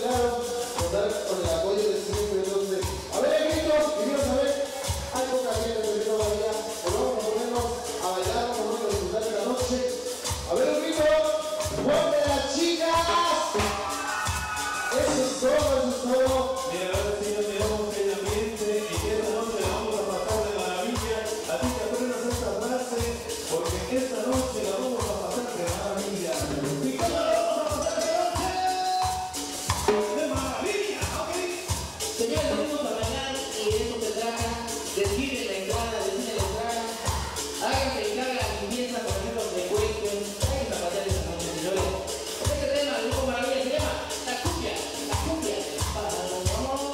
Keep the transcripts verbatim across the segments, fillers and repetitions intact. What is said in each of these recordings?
lograron contar con el apoyo de siempre. Entonces, a ver, amiguitos, y quiero saber algo también de lo todavía. Pues vamos a ponernos a bailar, vamos a disfrutar de la noche. A ver, amiguitos, ¡fuerte las chicas! Eso es todo, eso es todo. Mira, ahora sí nos quedamos en el ambiente y que esta noche la vamos a pasar de maravilla. Así que aprendas esta frase, porque esta noche la vamos a pasar de maravilla. ¿Y cómo la vamos a pasar de noche? ¡De maravilla! ¿Ok? Señores, venimos a bailar y de eso se trata. Deciden la entrada, deciden la entrada. Háganse encarga la limpieza, por ejemplo, de cuenten. Hay que zapatear esta noche, señores. Este tema, el grupo Maravilla, se llama La Cumbia, La Cumbia. ¡Vamos!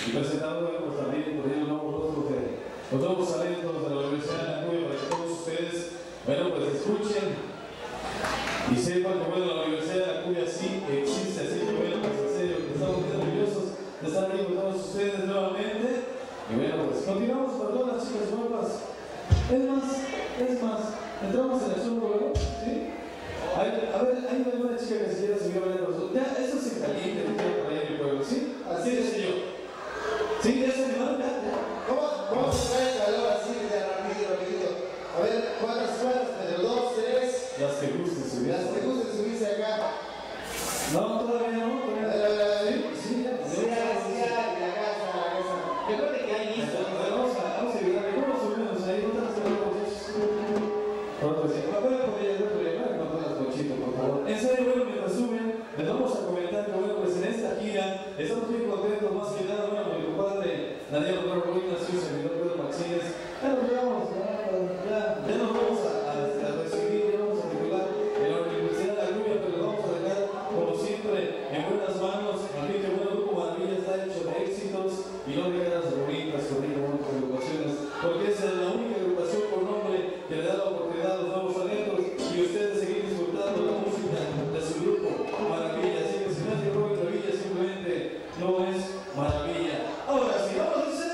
y presentando pues, también por ello nuevos rostros de los nuevos talentos de la Universidad de la Cuya para que todos ustedes, bueno, pues escuchen y sepan que bueno, la Universidad de la Cuya sí existe, así que bueno, pues en serio, que estamos muy orgullosos de estar aquí con todos ustedes nuevamente. Y bueno, pues continuamos para todas las chicas guapas. Es más, es más, entramos en el Zoom luego, ¿sí? Hay, a ver, hay una buena chica que se quiera subir a bailar con nosotros. Ya, eso se caliente, que tiene por ahí en el pueblo, ¿sí? Así es, señor. ¿Sí? ¿Ya se animaron? ¿Ya? ¿Ya? Vamos, vamos a traer el calor así, de rapidito, rapidito. A ver, cuántas cuadras, pero dos, tres. Las que gusten subir. Las que gusten subirse acá. No, todavía no. Todavía no. A ver, a ver, a ver. Sí, ya. Sí, ya, sí, ya, la casa, la casa. Recuerde que hay listo. Vamos a, vamos a ayudar. ¿Cómo subimos ahí? ¿No te las tenemos? Pronto sí. A ver, por ahí, por ahí, con todas las cochitas, por favor. En serio, bueno, mientras suben, les vamos a comentar que, bueno, pues en esta gira estamos muy contentos, más que nada, bueno, mi compadre Daniel Romero Molina, su servidor Pedro Maxines. Ya nos vamos, ya, ya nos vamos a, a, a recibir, ya vamos a titular en la Universidad de la Cuya, pero lo vamos a dejar, como siempre, en buenas manos. Así que, bueno, el Grupo Maravilla está hecho de éxitos y no de caras bonitas, con buenas agrupaciones, porque es la única agrupación por nombre que le da la oportunidad a los nuevos talentos y ustedes seguir disfrutando la música de su grupo Maravilla. Así que si no es que Robin Maravilla, simplemente no es Maravilla. Ahora sí, vamos a hacer.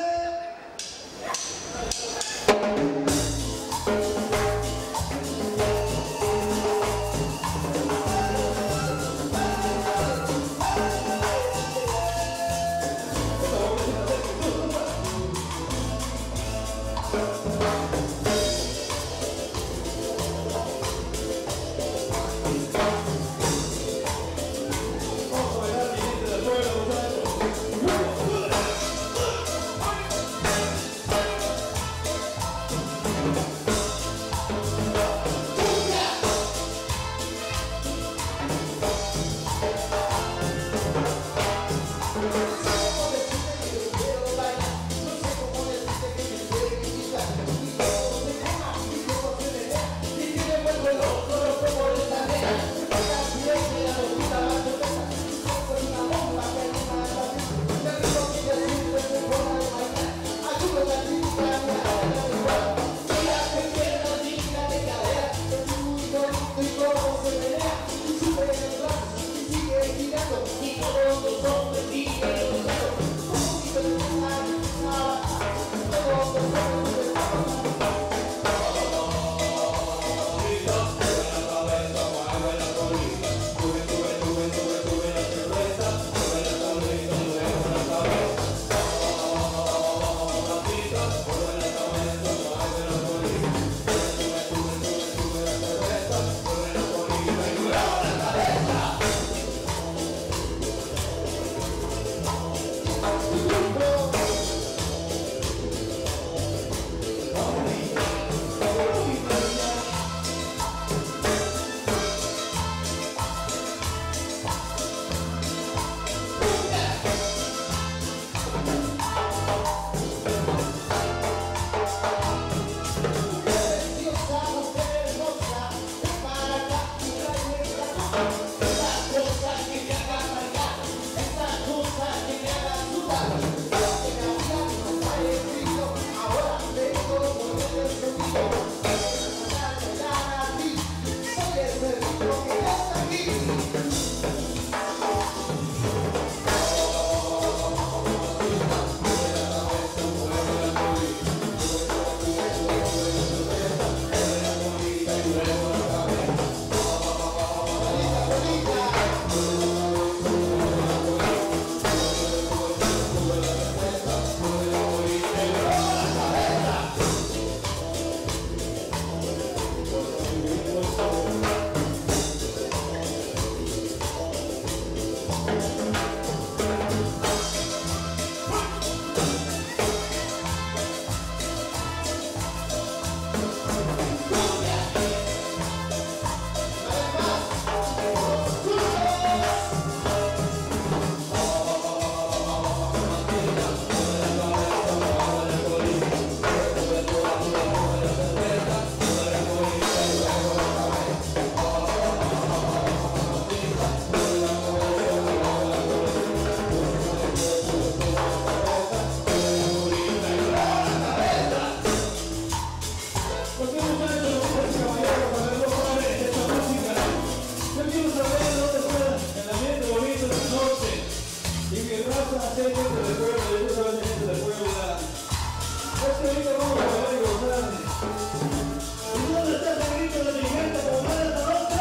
¿Por qué muchachos, mujeres y caballeros, a ver, no saben esta música? Yo quiero saber dónde está el ambiente bonito de la noche. Y mi raza, si hay gente de Puebla, yo quiero saber si hay gente de Puebla. Es que ahorita vamos a ver y gozar. ¿Y dónde está ese grito de mi gente como más esta noche?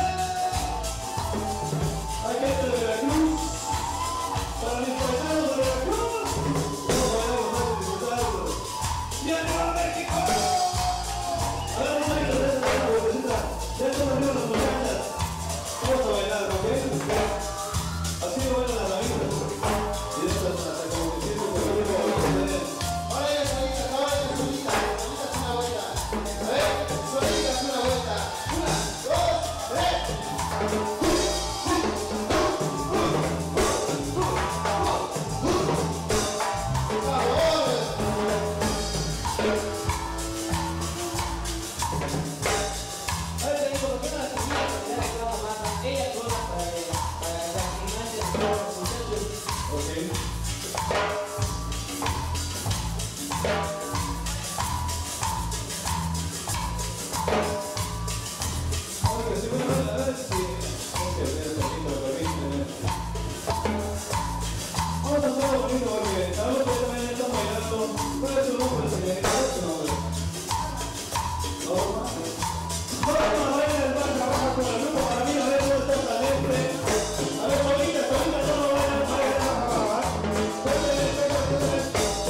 Hay gente de Veracruz. Para mis paisanos de Veracruz. Vamos a ver, vamos a disfrutarlo. ¡Y arriba México! A ver, no hay que hacer esta vueltecita. Ya están arriba las muchachas. Vamos a bailar, ¿ok? Así lo bailan las amigas. Y estas hasta como que siento que yo voy a tener. Ahora ya solita, ahora ya solita. Solita es una vuelta. A ver, solita es una vuelta. Una, dos, tres. Vamos a hacerlo bonito porque sabemos que también están bailando. ¿Cuál es su nombre, señorita? ¿Cuál es su nombre? Norma. Norma baila el barca baja con el grupo para mí, a ver dónde está el talento. A ver, solita, solita, no baila el barca baja baja. Cuéntale, cuéntale, cuéntale.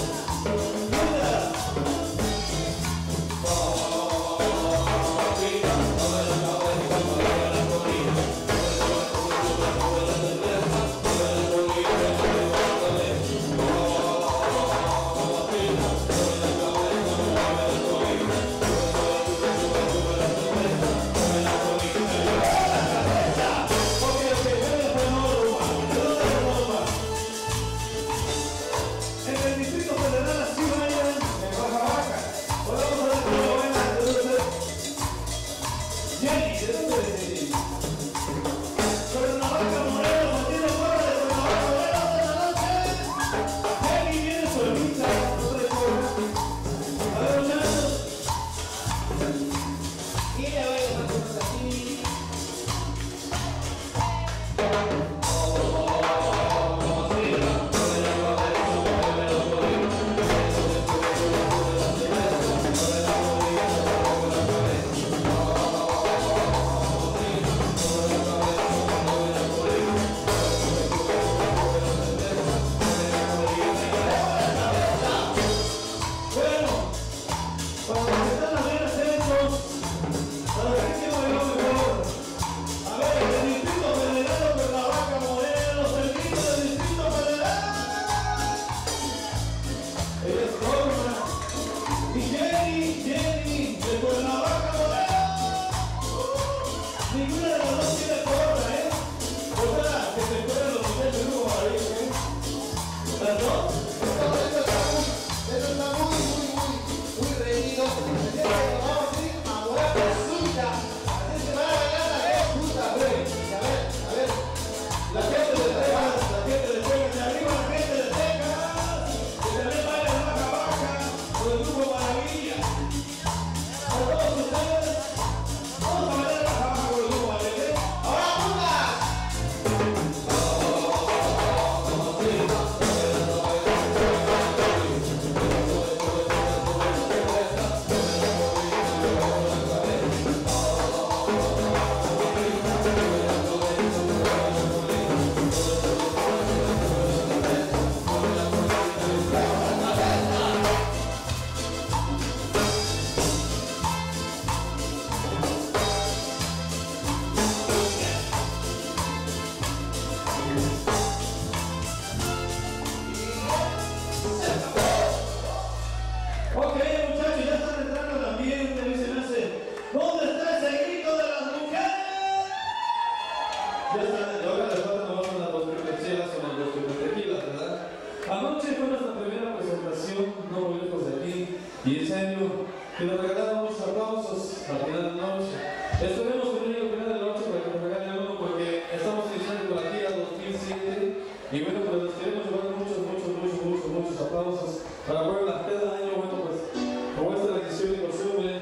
Y en serio, que nos regalaron muchos aplausos al final de la noche. Esperemos que no llegue al final de la noche para que nos regalen uno, porque estamos iniciando con la gira dos mil siete. Y bueno, pues nos queremos llevar muchos, muchos, muchos, muchos, muchos aplausos para Puebla. Cada año, bueno, pues, como esta tradición y costumbre,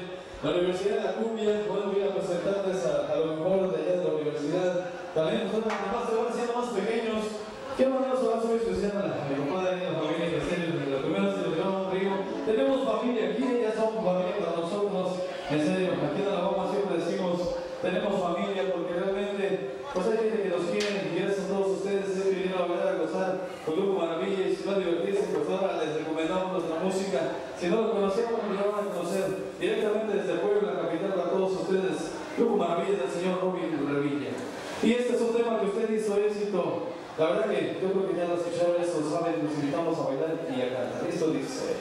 la Universidad de la Cumbia. Bueno, voy a presentarles a, a lo mejor de allá de la universidad. También nosotros además se van haciendo más pequeños. Quiero mandar un abrazo muy especial a mi compadre y a la familia que está en la primera celebración Río. Tenemos familia aquí, ya son familia para nosotros. En serio, aquí en Alabama siempre decimos, tenemos familia porque realmente pues hay gente que nos quiere y gracias a todos ustedes que vinieron a ver a gozar con Grupo Maravilla y si no divertirse, pues ahora les recomendamos nuestra música. Si no lo conocíamos, nos lo van a conocer directamente desde Puebla, la capital, para todos ustedes. Grupo Maravilla del señor Robin Revilla. Y este es un tema que usted hizo éxito. La verdad que yo creo que ya lo escucharon, eso saben, nos invitamos a bailar y a cantar. Esto dice.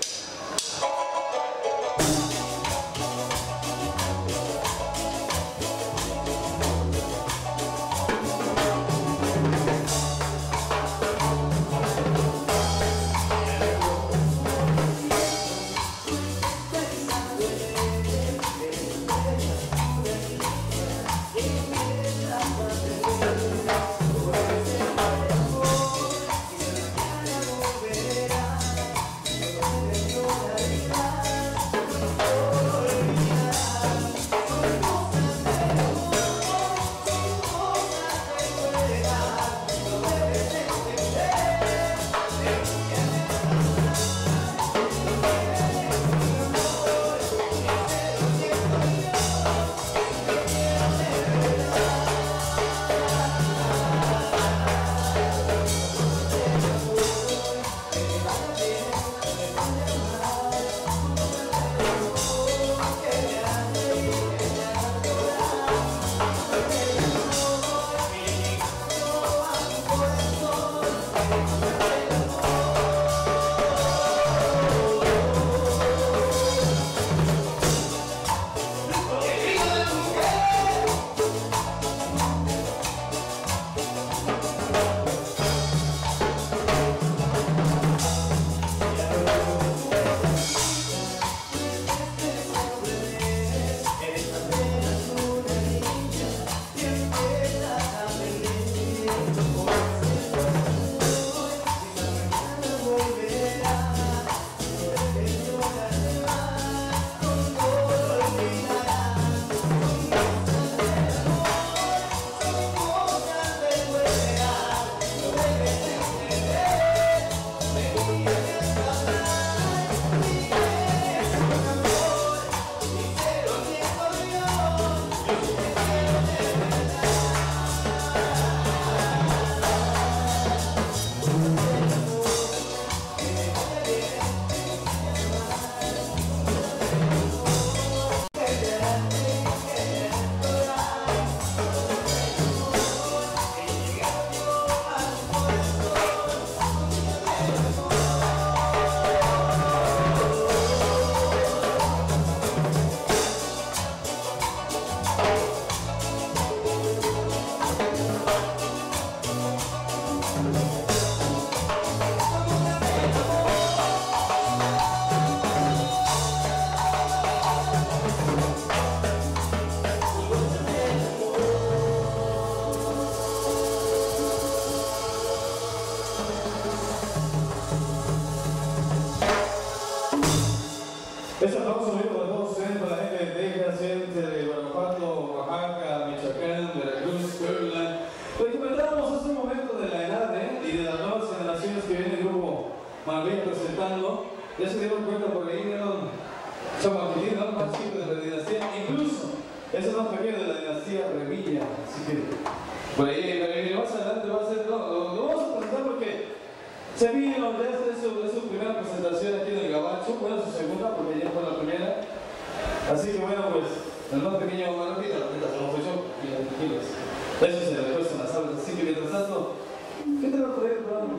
Este aplauso vivo para todos ustedes, para la gente de Texas, gente de Guanajuato, Oaxaca, Michoacán, Veracruz, Puebla. Lo que comentábamos hace un momento de la edad ¿eh? y de las nuevas generaciones que viene el grupo Maravilla presentando. Ya se dieron cuenta por ahí, vieron chamaquitín, ¿no? Más chico de la dinastía, incluso es el más pequeño de la dinastía Revilla. Así que por ahí, por ahí más adelante va a ser, no, lo, lo vamos a presentar porque se vino, ya es su, es su primera presentación aquí en el Gabacho, bueno, su segunda porque ya fue la primera. Así que bueno, pues, el más pequeño Maravilla, la neta, somos yo, y tranquilos. Eso se le cuesta las aves, así que mientras tanto, ¿qué te va a traer, hermano?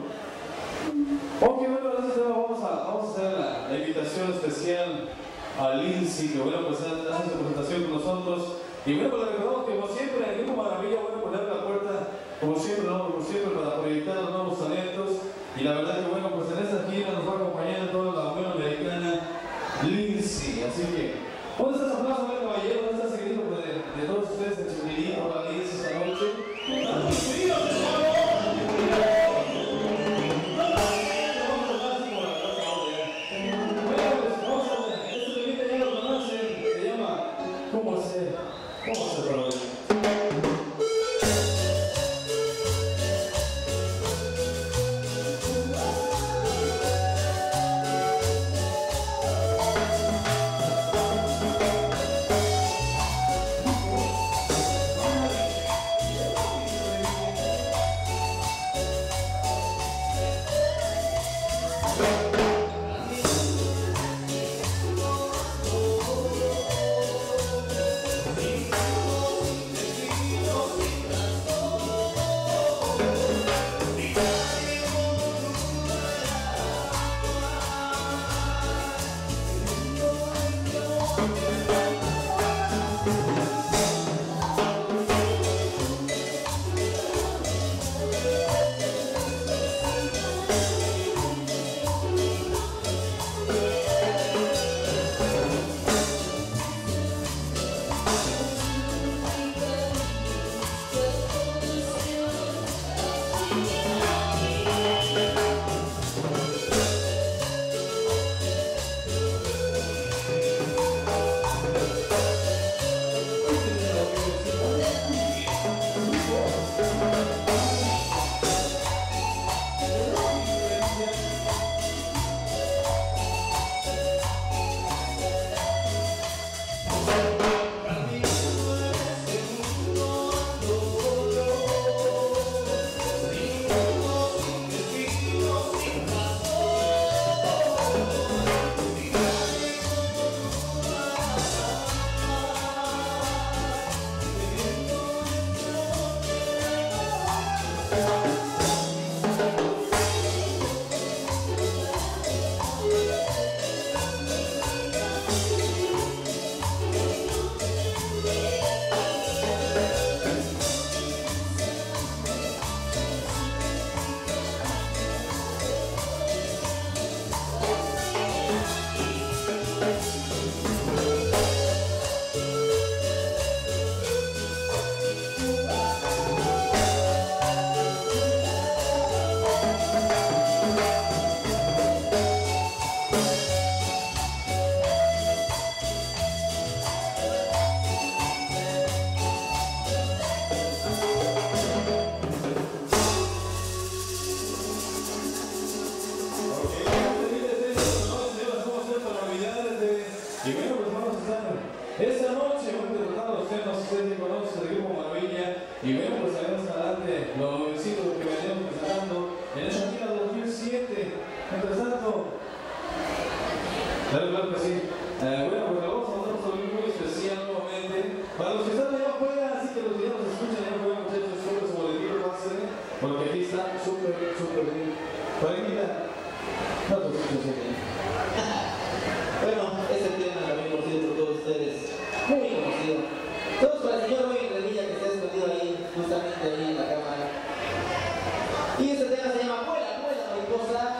Ok, bueno, gracias, vamos a, vamos a hacer la, la invitación especial a Lindsay, que bueno, pues hace su presentación con nosotros. Y bueno, pues le recordamos que como siempre, el Grupo Maravilla, bueno, poner la puerta, como siempre, ¿no? Como siempre, para proyectar los nuevos talentos. Y la verdad que bueno, pues en esta gira nos va a acompañar toda la Unión Americana Lindsay. Así que, ¿dónde está ese aplauso, buen caballero? ¿Dónde está ese grito de, de todos ustedes en su querido para Lindsay esta noche? ¡Bienvenidos, por favor! conoces el Grupo Maravilla y bueno, pues tenemos adelante lo nuevecito que venimos presentando en esta gira dos mil siete. Mientras tanto, claro, claro que sí. Eh, bueno, pues vamos a mandar un saludo muy especial nuevamente para los que están allá afuera, así que los que ya nos escuchan allá afuera, muchachos, súper su boletito, pásenle, porque aquí está súper, súper bien. Parequita, no te escuchas bien. Bueno, ese tema también conocido por todos ustedes, muy conocido. Todos para el señor Robin Revilla, que está escondido ahí, justamente ahí en la cámara. Y ese tema se llama Vuela, vuela, mariposa.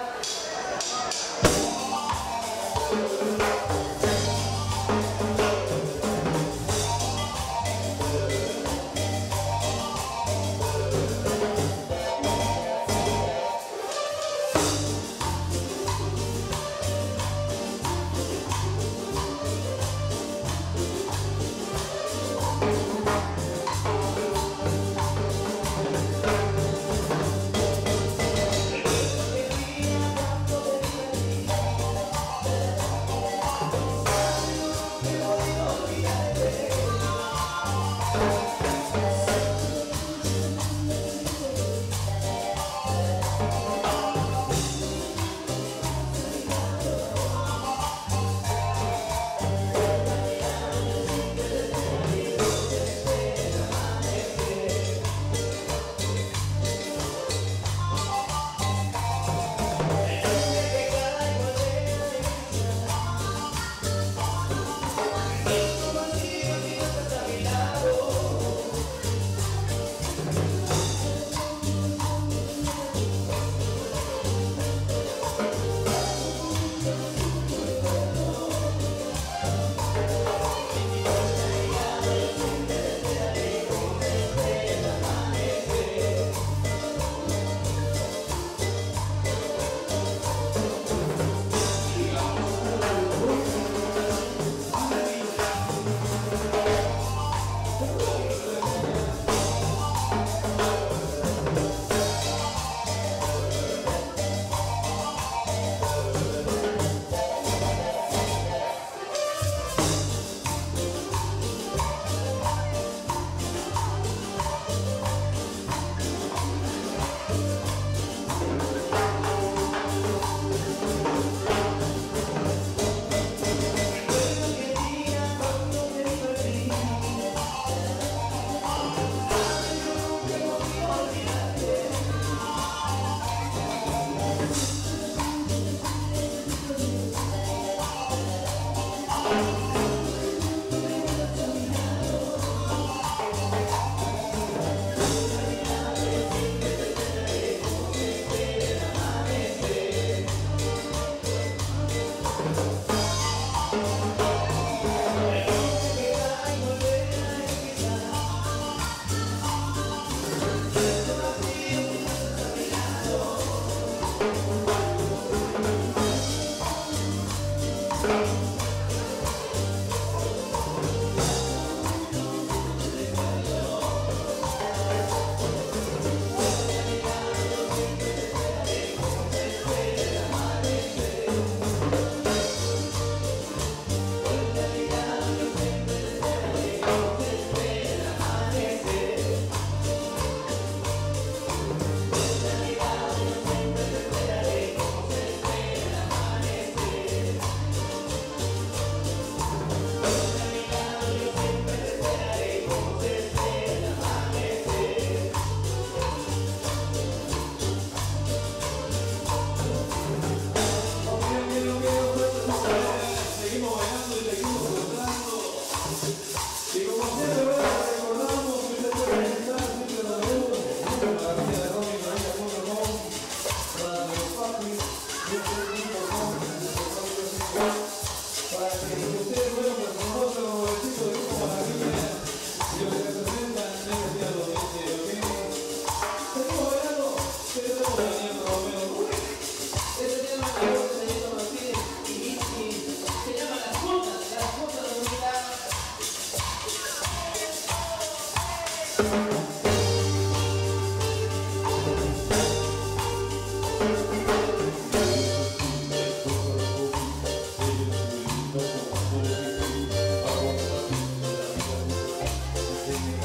Thank you.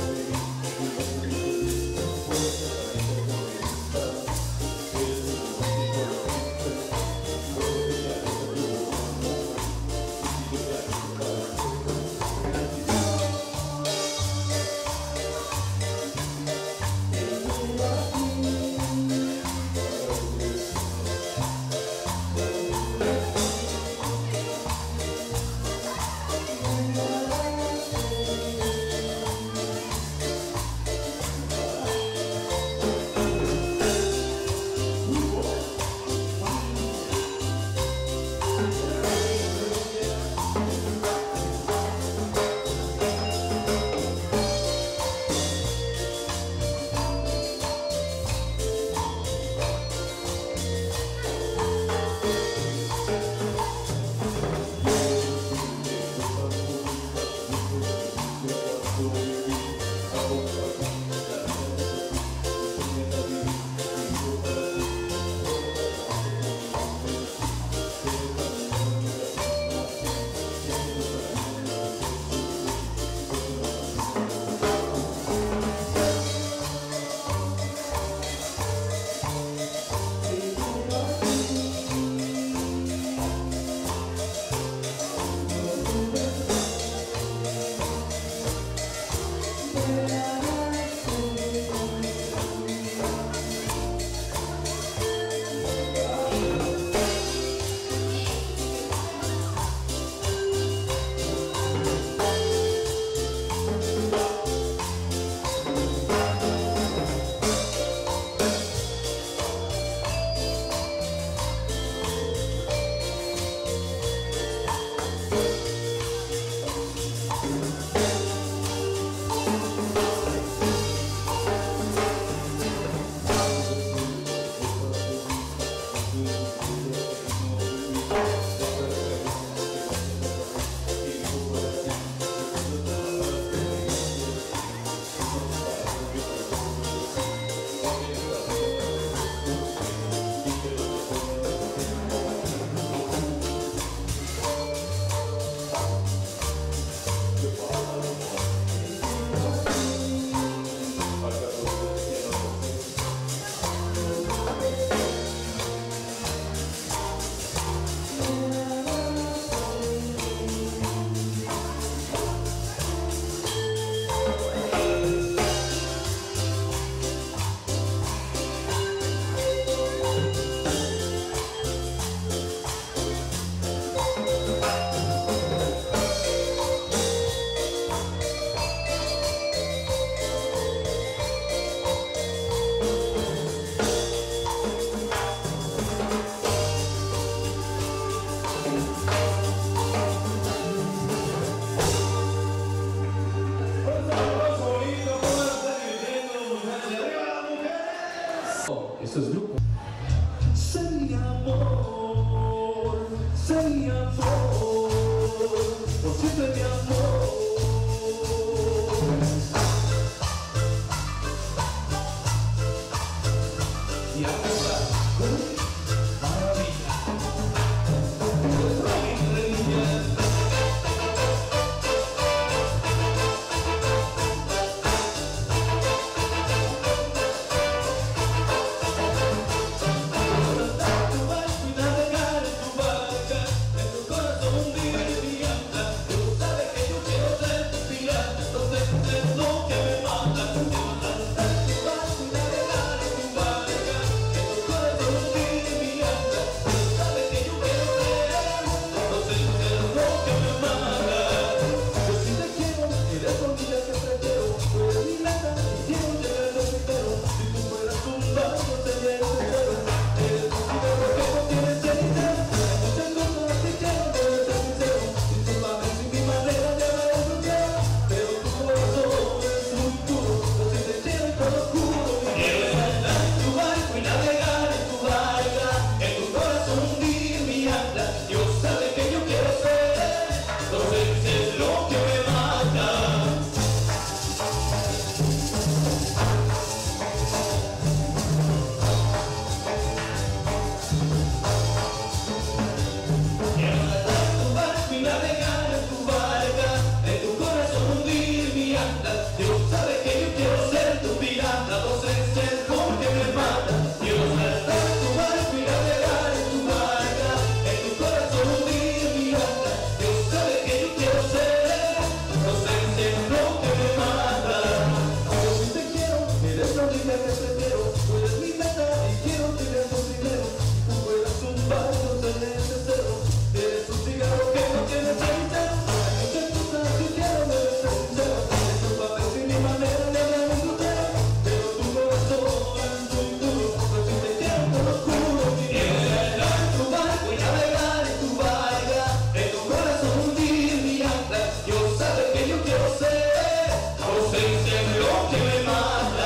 Dios sabe que yo quiero ser tu pirata, vos eres el con que me mata. Quiero saltar tu barco y navegar en tu barca, en tu corazón hundir mi alma. Dios sabe que yo quiero ser, vos eres el con que me mata. Yo sí te quiero, eres la única que prefiero, tú eres mi meta y quiero tener tu primero. Tú eres un barco, tenés cero, eres un cigarro que no tiene frente. No te gusta, si quiero me ves sincero, es tu papel sin mi manera de hablar un tutero, pero tu corazón es muy duro, pero si te quiero te lo juro. Quiero saltar en tu barco y navegar en tu barca, en tu corazón hundir mi ancla. Dios sabe que yo quiero ser, vos eres lo que me mata.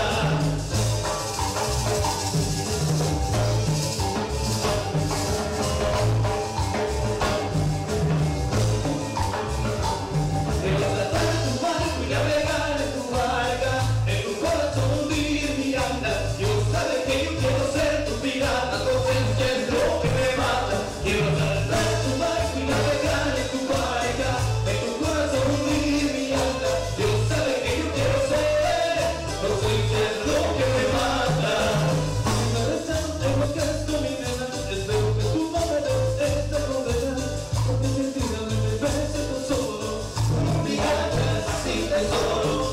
Quiero saltar en tu barco y navegar en tu barca, en tu corazón hundir mi ancla. Dios sabe que yo quiero ser tu pirata, vos eres lo que me mata. Quiero saltar en tu barco y navegar en tu barca, en tu corazón hundir mi ancla. Dios sabe que yo quiero ser, vos eres lo que me mata. Si me besas, tengo que esto mi nena, espero que tu mamá no esté condenada, porque sentidamente me beses tú solo, mi ancla sin tesoro.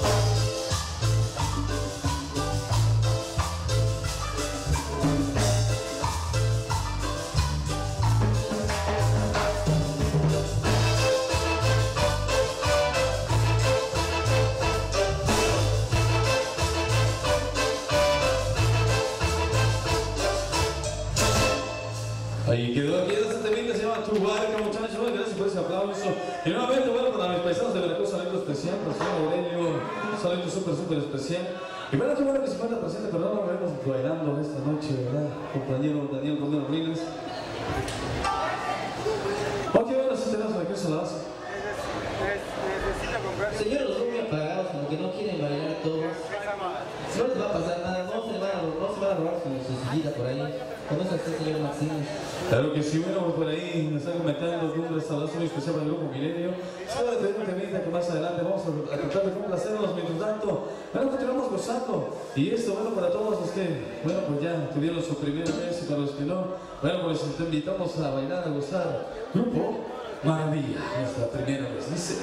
Ahí quedó, aquí este temita, se llama Tu Barca, muchachos. Bueno, gracias por ese aplauso. Y nuevamente, bueno, para mis paisanos de Veracruz, saludo especial, para el señor Aurelio, saludo súper, súper especial. Y bueno, qué bueno que se encuentra presente, perdón, nos vemos bailando esta noche, ¿verdad? Compañero Daniel Romero Ruinas. Ok, bueno, si tenemos aquí se la hace. Necesito comprar. Señores, los veo muy apagados, como que no quieren bailar todos. No les va a pasar nada, no se van a, no se van a robar su, su sillita por ahí. ¿Conoce a usted, señor Martínez? Claro que sí, bueno, por ahí me están comentando que un restauración muy especial para el Grupo Milenio. Se va a tener un temita que más adelante vamos a tratar de complacernos. Mientras tanto, bueno, continuamos gozando. Y esto, bueno, para todos los que, bueno, pues ya tuvieron su primer mes y para los que no, bueno, pues te invitamos a bailar, a gozar. Grupo Maravilla, nuestra primera vez. Dice...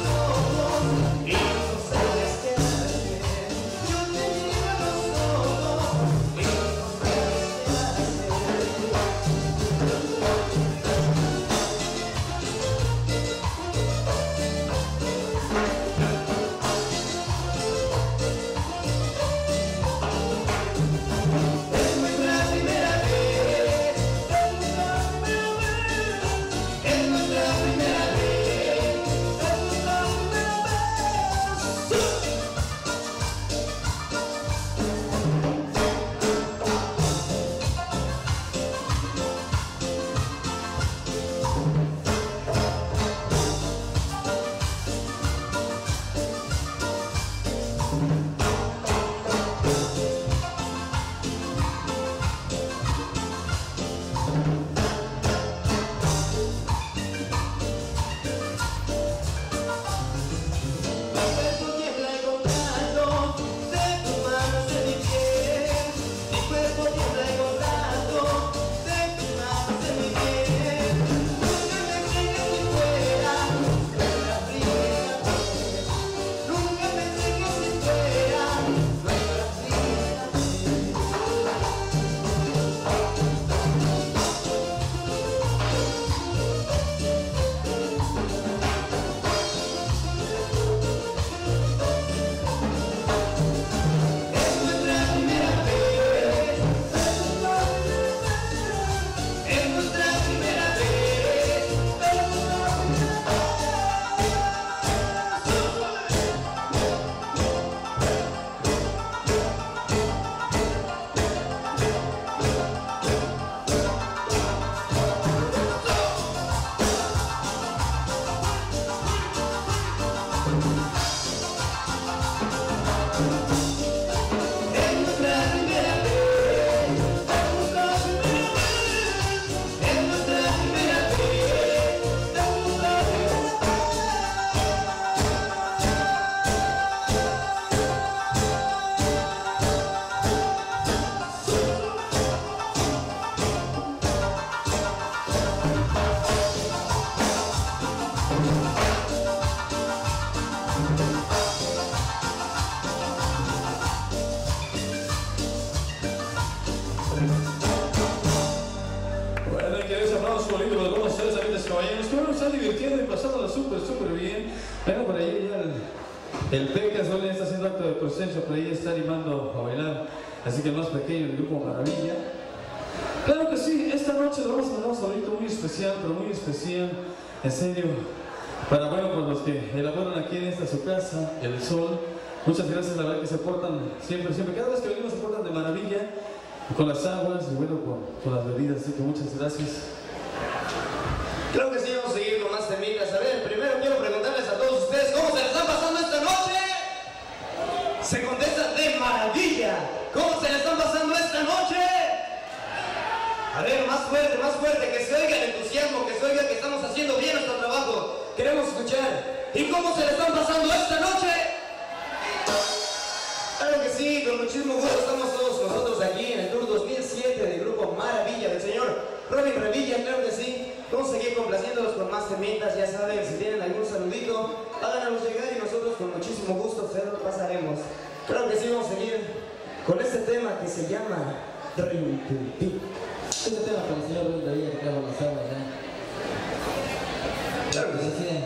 Yo te miro a los ojos los que van a estar divirtiendo y pasándola súper, súper bien. Bueno, por ahí ya el, el Pecas ya está haciendo acto de presencia, por ahí está animando a bailar. Así que el más pequeño del grupo Maravilla. Claro que sí, esta noche lo vamos a dar un saludito muy especial, pero muy especial, en serio, para, bueno, pues los que elaboran aquí en esta su casa, El Sol. Muchas gracias, la verdad que se portan siempre, siempre, cada vez que venimos se portan de maravilla, con las aguas y bueno, con, con las bebidas, así que muchas gracias. Creo que sí, vamos a seguir con más temitas. A ver, primero quiero preguntarles a todos ustedes, ¿cómo se les están pasando esta noche? Se contesta de maravilla. ¿Cómo se les están pasando esta noche? A ver, más fuerte, más fuerte, que se oiga el entusiasmo, que se oiga que estamos haciendo bien nuestro trabajo. Queremos escuchar. ¿Y cómo se les están pasando esta noche? Claro que sí, con muchísimo gusto estamos todos nosotros aquí en el Tour dos mil siete del grupo Maravilla del señor Robin Revilla, claro que sí. Vamos a seguir complaciéndolos con más temitas, ya saben, si tienen algún saludito, háganos llegar y nosotros con muchísimo gusto se lo pasaremos. Claro que sí, vamos a seguir con este tema que se llama Rimpimpim. Este tema para el señor Luis David, que acaba de pasar, ¿verdad? Claro que sí.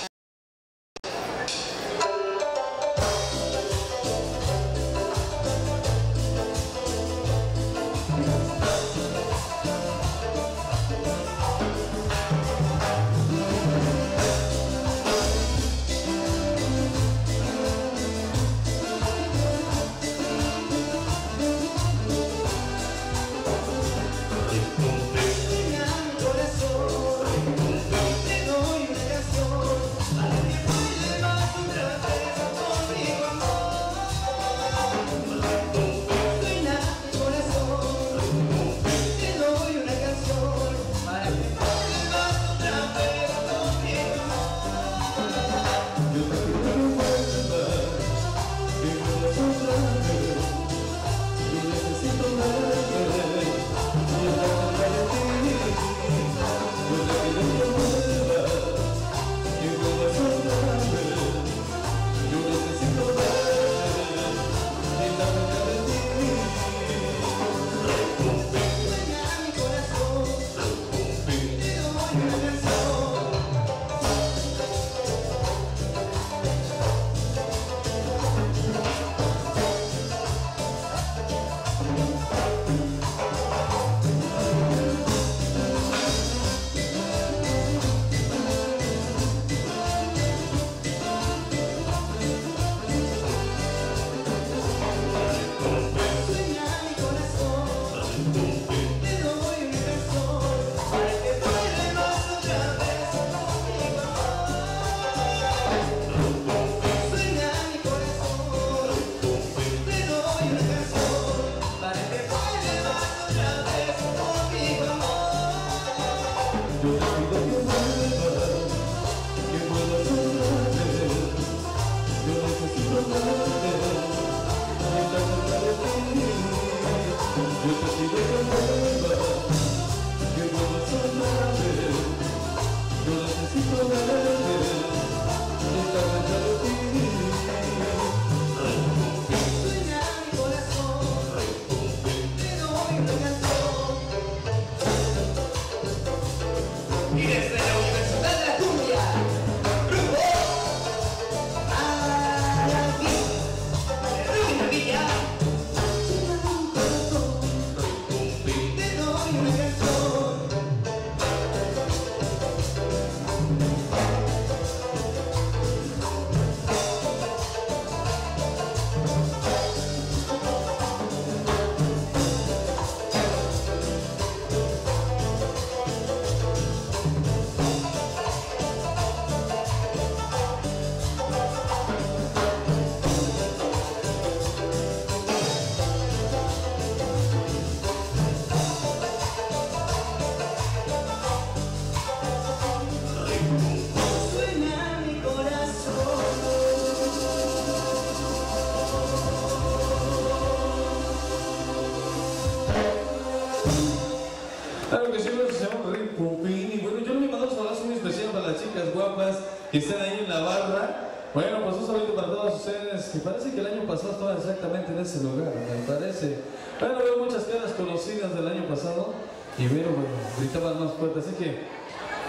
Claro que sí, se llama Rimpimpim. Y bueno, yo le mando un saludo muy especial para las chicas guapas que están ahí en la barra. Bueno, pues un saludo para todos ustedes. Me parece que el año pasado estaban exactamente en ese lugar, me parece. Bueno, veo muchas caras conocidas del año pasado y veo, bueno, gritaban más fuerte. Así que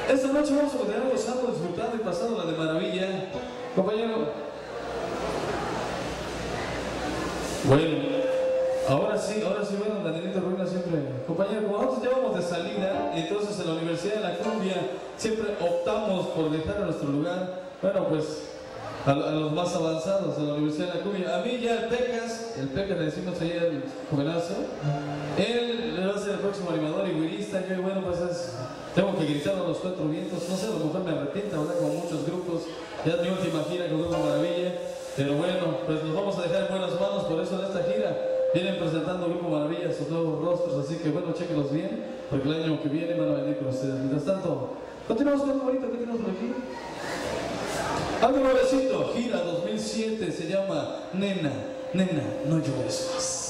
Esta noche vamos a continuar gozando, disfrutando y pasando la de maravilla. Compañero. Bueno, ahora sí, ahora sí, bueno, Danielito Ruina siempre. Compañero, como nosotros ya vamos de salida, entonces en la Universidad de la Cumbia siempre optamos por dejar a nuestro lugar, bueno, pues a, a los más avanzados de la Universidad de la Cumbia. A mí ya el Pecas, el Pecas le decimos ahí al jovenazo, él le va a ser el próximo animador y güirista. Yo, bueno, pues es, tengo que gritar a los cuatro vientos, no sé, a lo mejor me arrepienta, ¿verdad? Como muchos grupos, ya es mi última gira con Grupo Maravilla, pero bueno, pues nos vamos a dejar en buenas manos. Por eso en esta gira vienen presentando Grupo Maravilla sus nuevos rostros, así que bueno, chéquenlos bien, porque el año que viene van a venir con ustedes. Mientras tanto, continuamos con algo bonito que tenemos por aquí. Algo nuevecito, gira dos mil siete, se llama Nena, Nena, no llores más.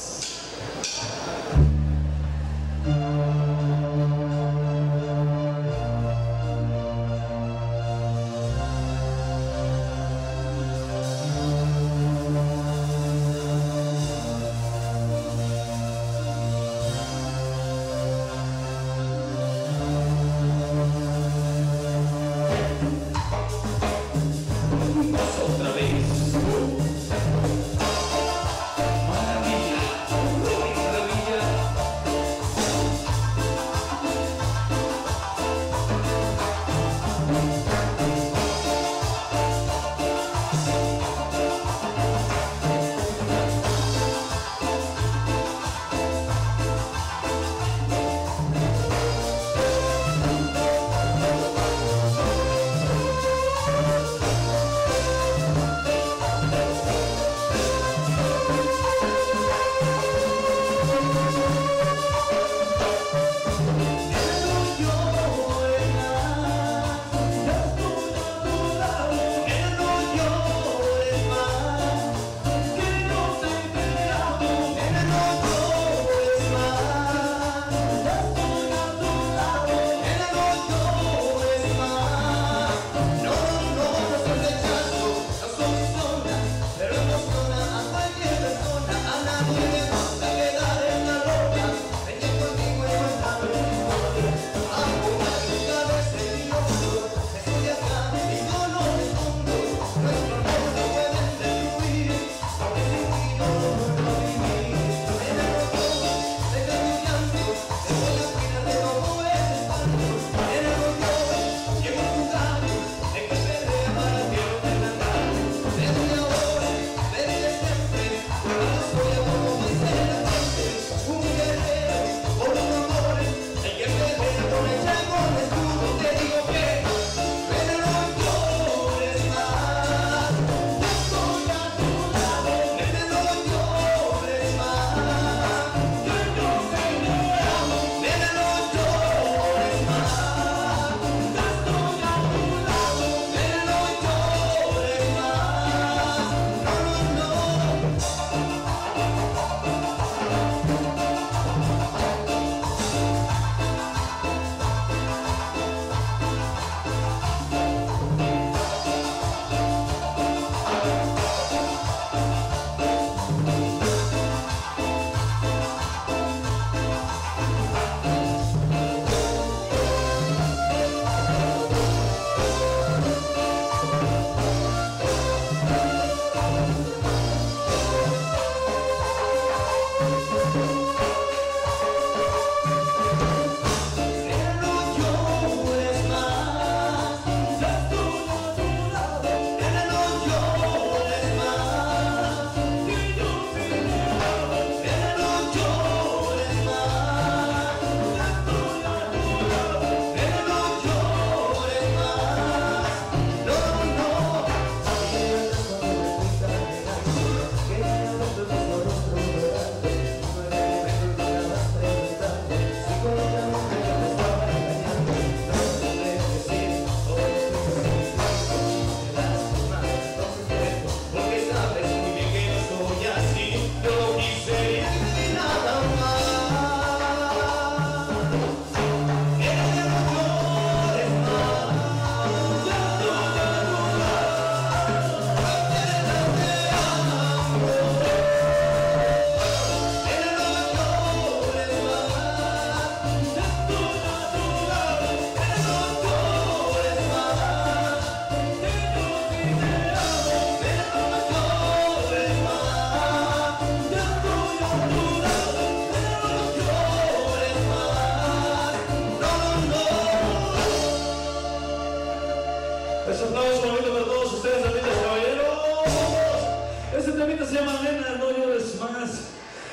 Otra vez. Maravilla, Maravilla.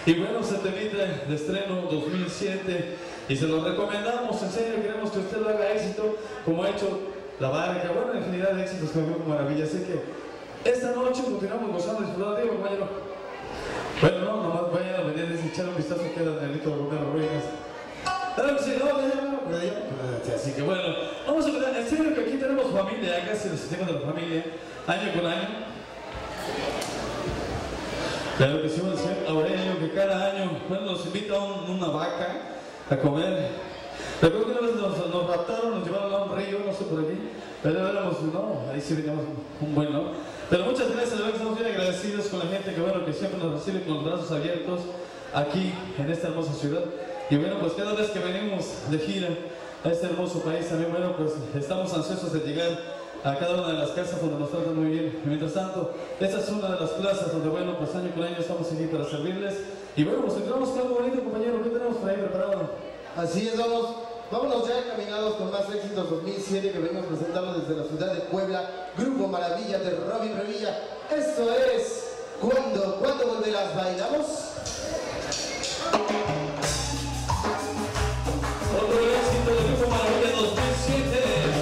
Y bueno, se temita de estreno dos mil siete y se lo recomendamos, en serio, queremos que usted lo haga éxito, como ha hecho La Barca, bueno, en infinidad de éxitos que Grupo Maravilla. Así que esta noche continuamos gozando y disfrutando, digo, compañero. Bueno, no, nomás vayan a venir a echar un vistazo que era Nelito de Romero Ruinas. Claro que sí, no, ya, ya, ya. Así que bueno, vamos a ver, en serio que aquí tenemos familia, ya casi nos sentimos de la familia, año con año. Claro que sí, el señor Aurelio, que cada año, bueno, nos invita a un, una vaca a comer. Recuerdo que una vez nos, nos raptaron, nos llevaron a un río, no sé por aquí, pero éramos, no, ahí sí veníamos un buen, ¿no? Pero muchas gracias, de verdad que estamos bien agradecidos con la gente que, bueno, que siempre nos recibe con los brazos abiertos aquí en esta hermosa ciudad. Y bueno, pues cada vez que venimos de gira a este hermoso país también, bueno, pues estamos ansiosos de llegar a cada una de las casas donde nos tratan muy bien. Y mientras tanto, esta es una de las plazas donde, bueno, pues año con año estamos aquí para servirles. Y bueno, pues entramos con algo bonito, compañero. ¿Qué tenemos por ahí preparado? Así es, vamos, vámonos ya encaminados con más éxitos dos mil siete que venimos presentando desde la ciudad de Puebla, Grupo Maravilla de Robin Revilla. Esto es ¿Cuándo? ¿Cuándo volverás? ¿Bailamos? Otro éxito del Grupo Maravilla dos mil siete.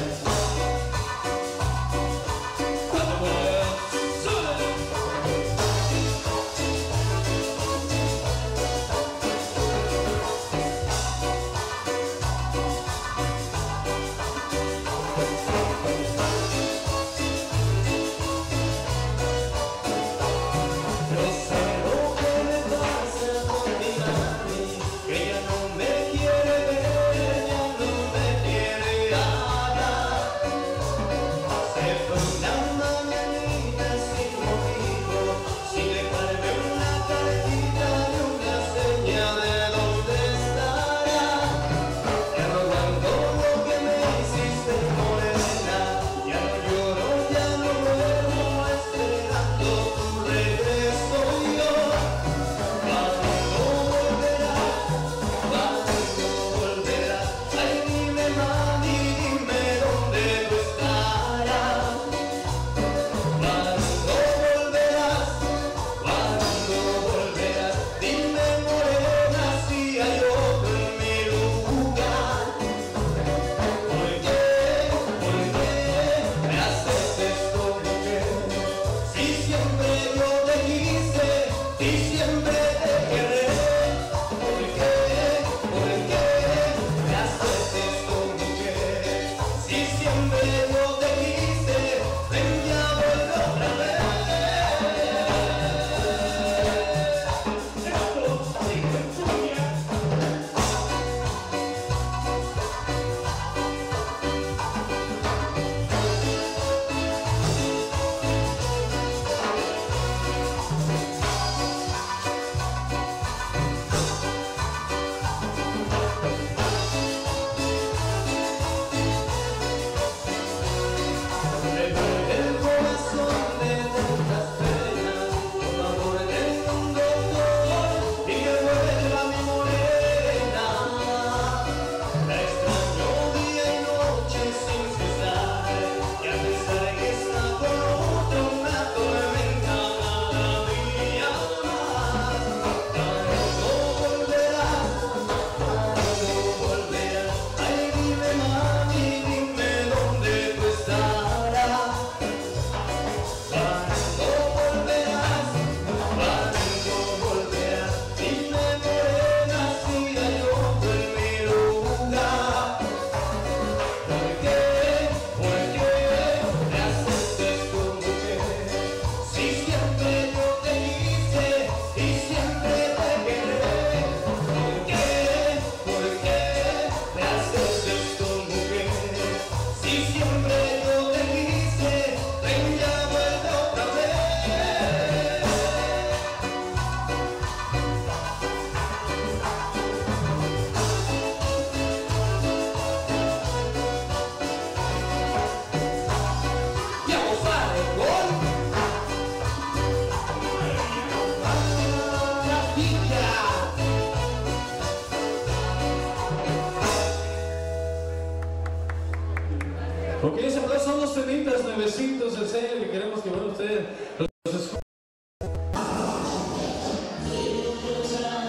Ok, esos son los temitas nuevecitos, en serio, que queremos que bueno ustedes los escuchen.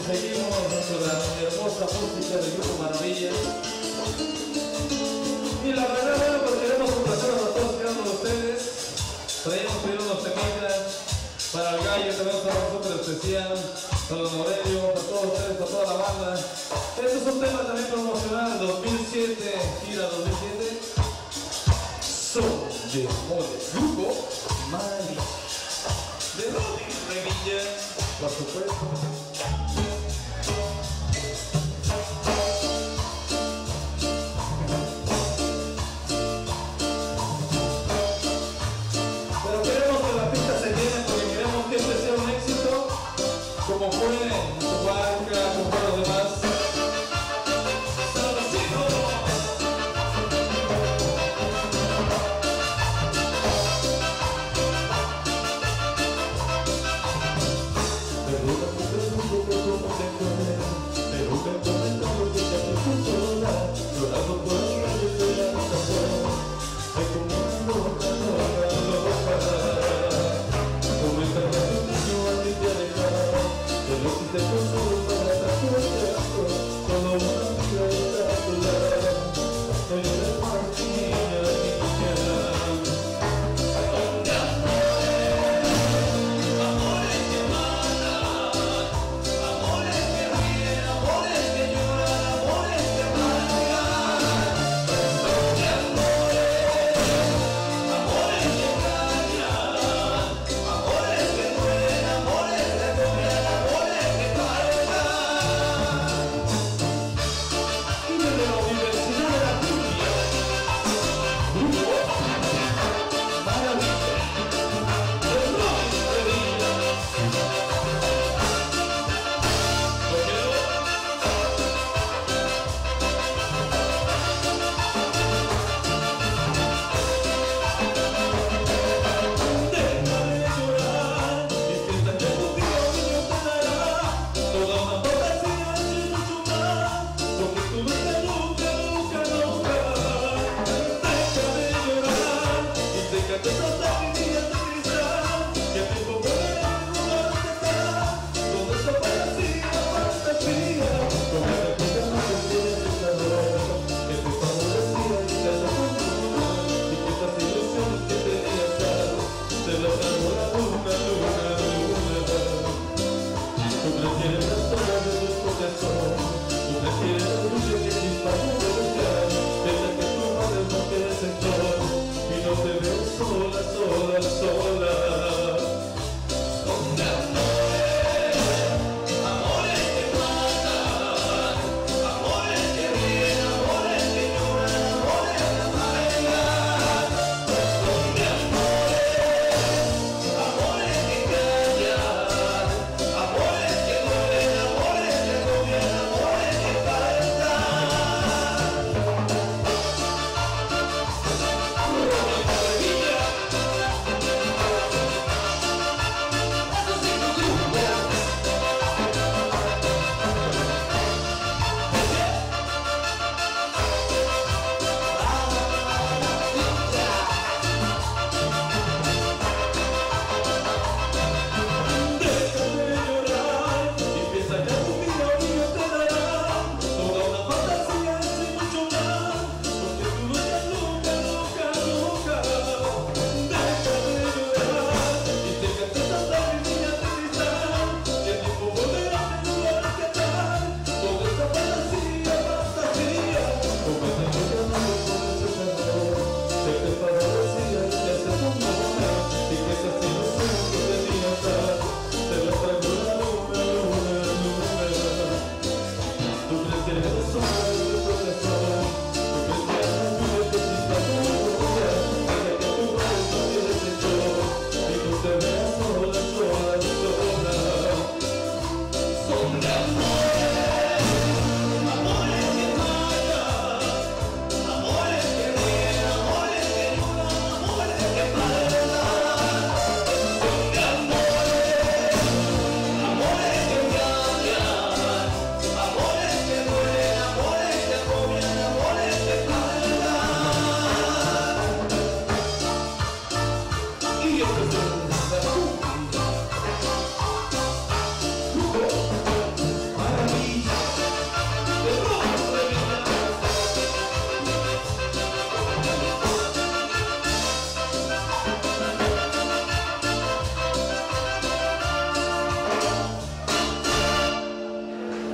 seguimos con la hermosa música del Grupo Maravilla. Y la verdad, bueno, pues queremos complacerlos a todos, cada uno de ustedes. Traemos pedir unos temitas para el gallo, tenemos a nosotros especial, para los Aurelio, para todos ustedes, para toda la banda. Este es un tema también promocional, dos mil siete, gira dos mil siete. Son de Mole, Grupo Maravilla. De Rodri Revilla, por supuesto. Pero queremos que la pista se llene porque queremos que este sea un éxito, como fue en su barca, como fue los demás. Perdóname, perdóname, perdóname.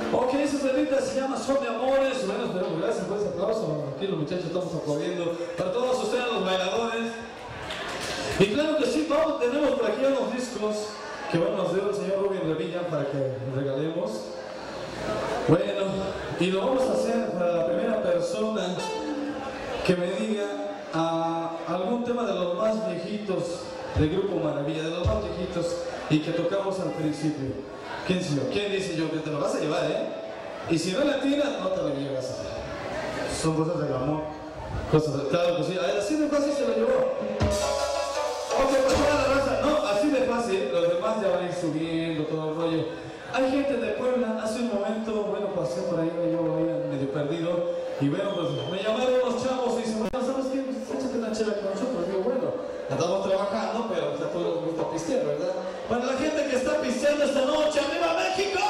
Ok, esa solita se llama Son de Amores. Bueno, esperamos, gracias por ese aplauso. Aquí los muchachos estamos aplaudiendo. Para todos ustedes, los bailadores. Y claro que sí, vamos, tenemos por aquí unos discos que bueno, nos dio el señor Rubén Revilla para que regalemos. Bueno, y lo vamos a hacer para la primera persona que me diga a algún tema de los más viejitos del Grupo Maravilla, de los más viejitos y que tocamos al principio. ¿Quién dice yo? ¿Quién dice yo? Que te lo vas a llevar, ¿eh? Y si no la tiras, no te lo llevas. Son cosas del amor. Cosas de... Claro que sí. A ver, así de fácil se lo llevó. Ok, pues toda la raza. No, así de fácil. Los demás ya van a ir subiendo todo el rollo. Hay gente de Puebla. Hace un momento, bueno, pasé por ahí, yo iba medio perdido. Y bueno, pues me llamaron unos chavos y dicen, bueno, ¿sabes qué? Pues échate una chela con nosotros. Digo, bueno, estamos trabajando, pero pues, a todos nos gusta pistear, ¿verdad? Para la gente que está pisteando esta noche, ¡arriba México!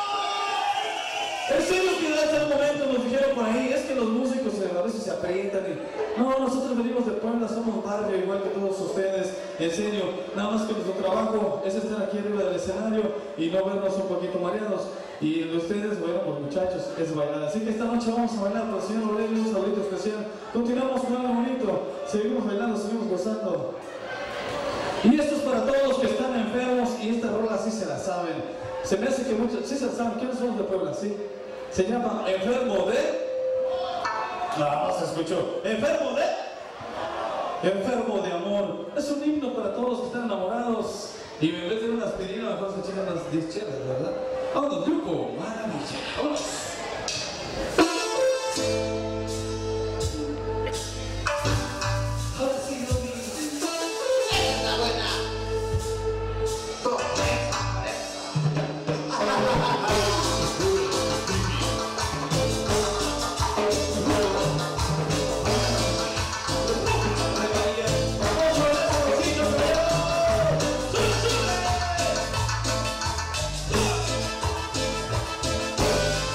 En serio que hasta el momento nos dijeron por ahí, es que los músicos a veces se aprietan y... No, nosotros venimos de Puebla, somos barrio igual que todos ustedes. En serio, nada más que nuestro trabajo es estar aquí arriba del escenario y no vernos un poquito mareados. Y de ustedes, bueno, pues muchachos, es bailar. Así que esta noche vamos a bailar por el señor Aurelio, un saludito especial. Continuamos con algo bonito, seguimos bailando, seguimos gozando. Y esto es para todos los que están enfermos y esta rola sí se la saben. Se me hace que muchos, sí se la saben. ¿Quiénes somos de Puebla? Sí. Se llama Enfermo de... No, se escuchó. Enfermo de... Enfermo de amor. Es un himno para todos los que están enamorados. Y en vez de una aspirina, mejor se echan unas diez chelas, ¿verdad? Vámonos, Grupo Maravilla. Vámonos. Ahora sí, lo vi. Esa está buena. Vamos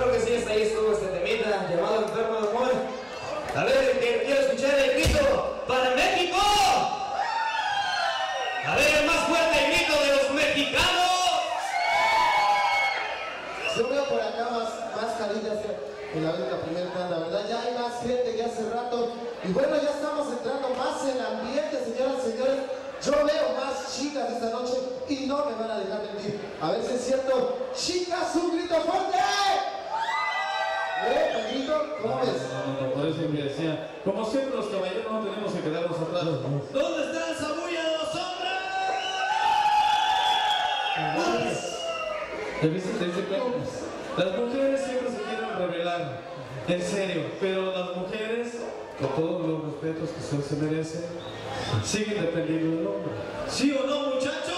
claro que sí, hasta ahí estuvo este temita llamado Enfermo de Amor. A ver, que quiero escuchar el grito para México. A ver, el más fuerte grito de los mexicanos. Yo veo por acá más, más carillas en la, en la primera tanda, ¿verdad? Ya hay más gente que hace rato. Y bueno, ya estamos entrando más en el ambiente, señoras y señores. Yo veo más chicas esta noche y no me van a dejar mentir. A ver si es cierto. Chicas, un grito fuerte. ¿Eh, Pedrito? ¿Cómo ves? No, no, no, por eso me decía, como siempre los caballeros no tenemos que quedarnos atrás. ¿Dónde está esa bulla de los hombres? ¿Te viste? ¿Te diste cuenta? Las mujeres siempre se quieren revelar, en serio, pero las mujeres, con todos los respetos que usted se merece, siguen dependiendo del hombre. ¿Sí o no, muchachos?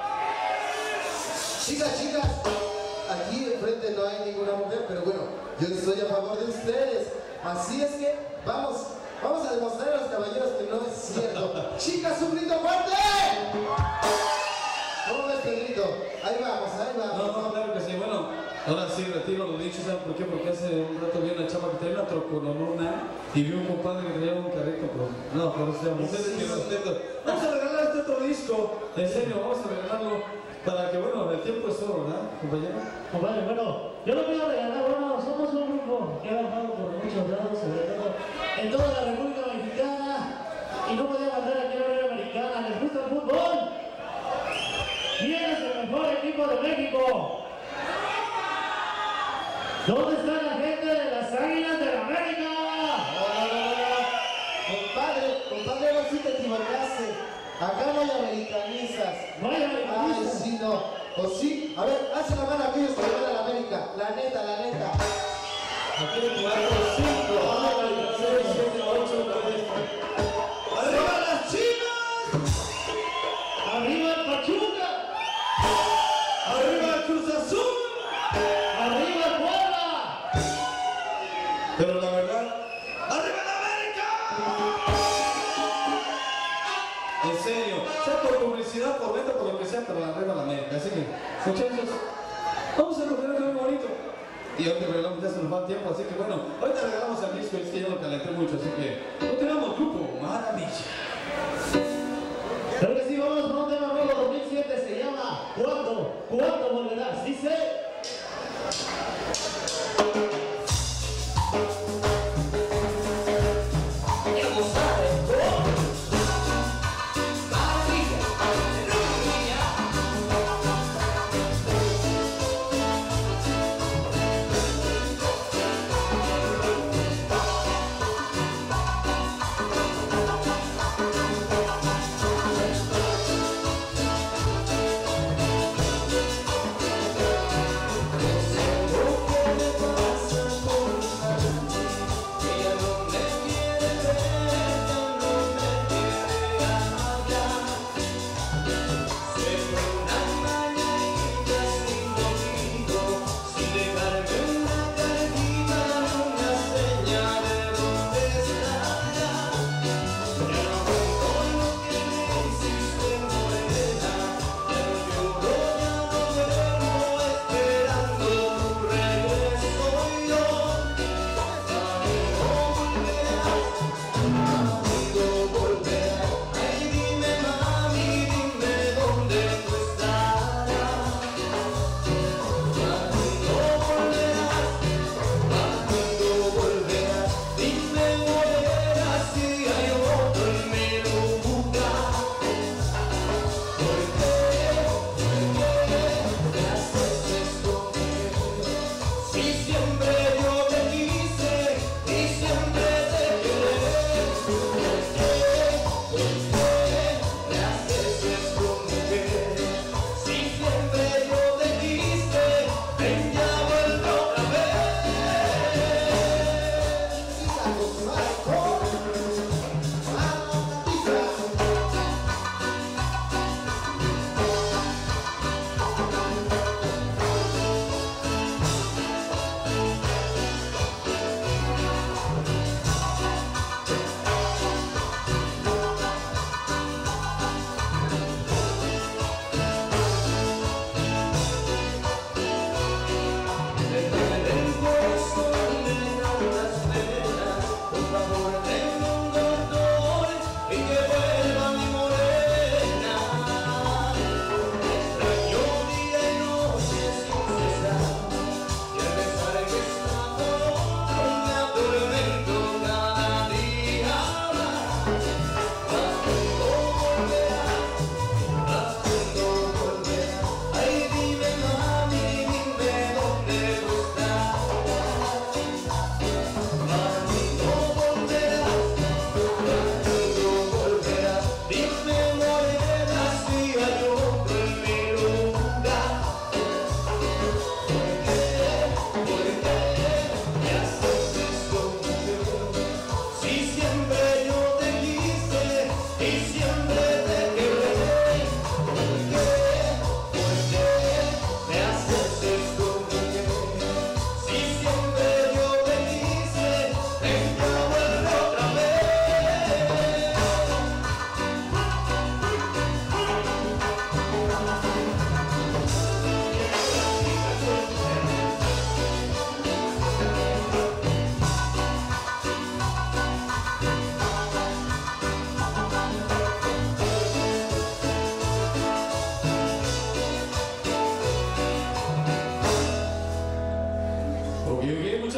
Chicas, chicas, aquí enfrente no hay ninguna mujer, pero bueno, yo estoy a favor de ustedes. Así es que vamos, vamos a demostrar a los caballeros que no es cierto. Chicas, un grito fuerte. ¿Cómo ves, Pedrito? Ahí vamos, ahí vamos. No, no, claro que sí. Bueno, ahora sí retiro lo dicho. ¿Saben por qué? Porque hace un rato vi una chava que traía una trocononona y vi un compadre que traía un carrito. Pero, no, pero o sea, ustedes que respeto. Vamos a regalar este otro disco. En serio, vamos a regalarlo para que, bueno, el tiempo es oro, ¿verdad, compañero? Compadre, bueno, yo lo voy a regalar. Bueno, somos un grupo que ha bajado por muchos lados, sobre todo en toda la República Mexicana, y no podía mandar aquí a la Liga Americana. ¿Les gusta el fútbol? ¿Quién es el mejor equipo de México? ¿Dónde está la gente de las Águilas de la América? No, no, no, no. Compadre, compadre, no si te equivocaste. Acá no hay americanistas. No hay americanistas. Ay, sí, no. ¿O sí? A ver, hace la mano a aquellos que van a la América. La neta, la neta. Aquí en cuatro, cinco, seis, siete, ocho, nueve. ¡Arriba las Chivas! ¡Arriba el Pachuca! ¡Arriba el Cruz Azul! ¡Arriba el Puebla! Pero la verdad, ¡arriba la América! En serio, sea por publicidad, por venta, por lo que sea, pero arriba la América. Así que, muchachos, vamos a recoger algo bonito. Y ahorita regalamos, ya se nos va el tiempo, así que bueno, ahorita regalamos el disco, es que yo lo calenté mucho, así que continuamos, grupo Maravilla. Creo que sí, vamos con un tema nuevo dos mil siete, se llama ¿Cuándo? ¿Cuándo volverás? Dice...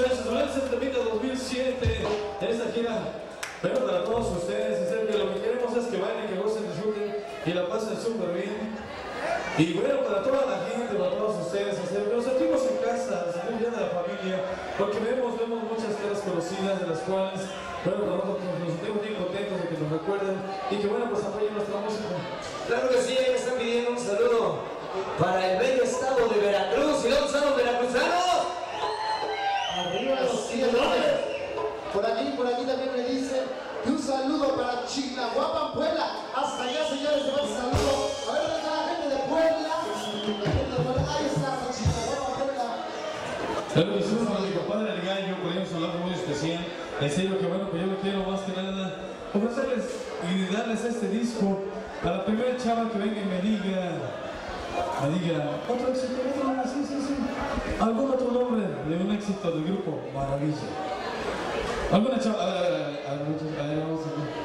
meses, Valencia Temita dos mil siete. Esta gira, pero para todos ustedes, en serio, lo que queremos es que bailen, que gocen, disfruten y la pasen súper bien. Y bueno, para toda la gente, para todos ustedes, en serio, nos sentimos en casa, nos sentimos ya de la familia, porque vemos, vemos muchas caras conocidas de las cuales, bueno, nosotros nos sentimos bien contentos de que nos recuerden y que bueno, pues apoyen nuestra música. Claro que sí, ahí me están pidiendo un saludo para el bello estado de Veracruz. ¿Y dónde están los veracruzanos? Arriba los Sí, entonces, por aquí, por aquí también me dicen que un saludo para Chignahuapan, Puebla. Hasta allá, señores, se va el saludo. A ver, ¿dónde está la gente de Puebla? La gente de Puebla, ahí está, hasta Chignahuapan, Puebla. Claro que sí, para mi papá del gallo, queremos un saludo muy especial. En serio que bueno, que yo lo quiero más que nada ofrecerles y darles este disco a la primera chava que venga y me diga, me diga, otro éxito, otro, sí, sí, sí, algún otro nombre de un éxito del grupo Maravilla. Alguna chava, a ver, a ver, a ver, a ver, a ver, vamos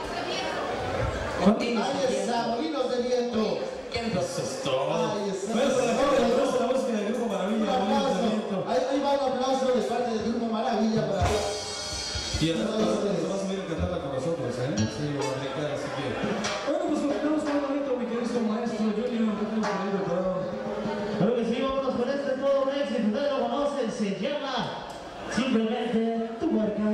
a ver. Ahí está, Molinos de Viento. Eso es todo. Ahí está. Bueno, para la gente que le gusta la música del grupo Un Maravilla, Molinos de aplauso. Viento. Ahí, ahí va un aplauso de parte del grupo Maravilla para... Y al rato nosotros nos vamos a ir a cantarla con nosotros, ¿eh? Sí, lo voy a brincar, así que... Bueno, pues continuamos con un momento, mi querido maestro Junior, que tenemos por ahí preparado. Claro que sí, vámonos con este todo un éxito. Ustedes lo conocen, se llama simplemente Tu Marca.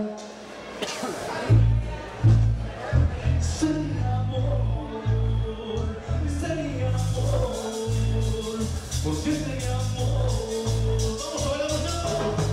Sería amor, sería amor, ¿por qué sería amor? Vamos a bailar mucho.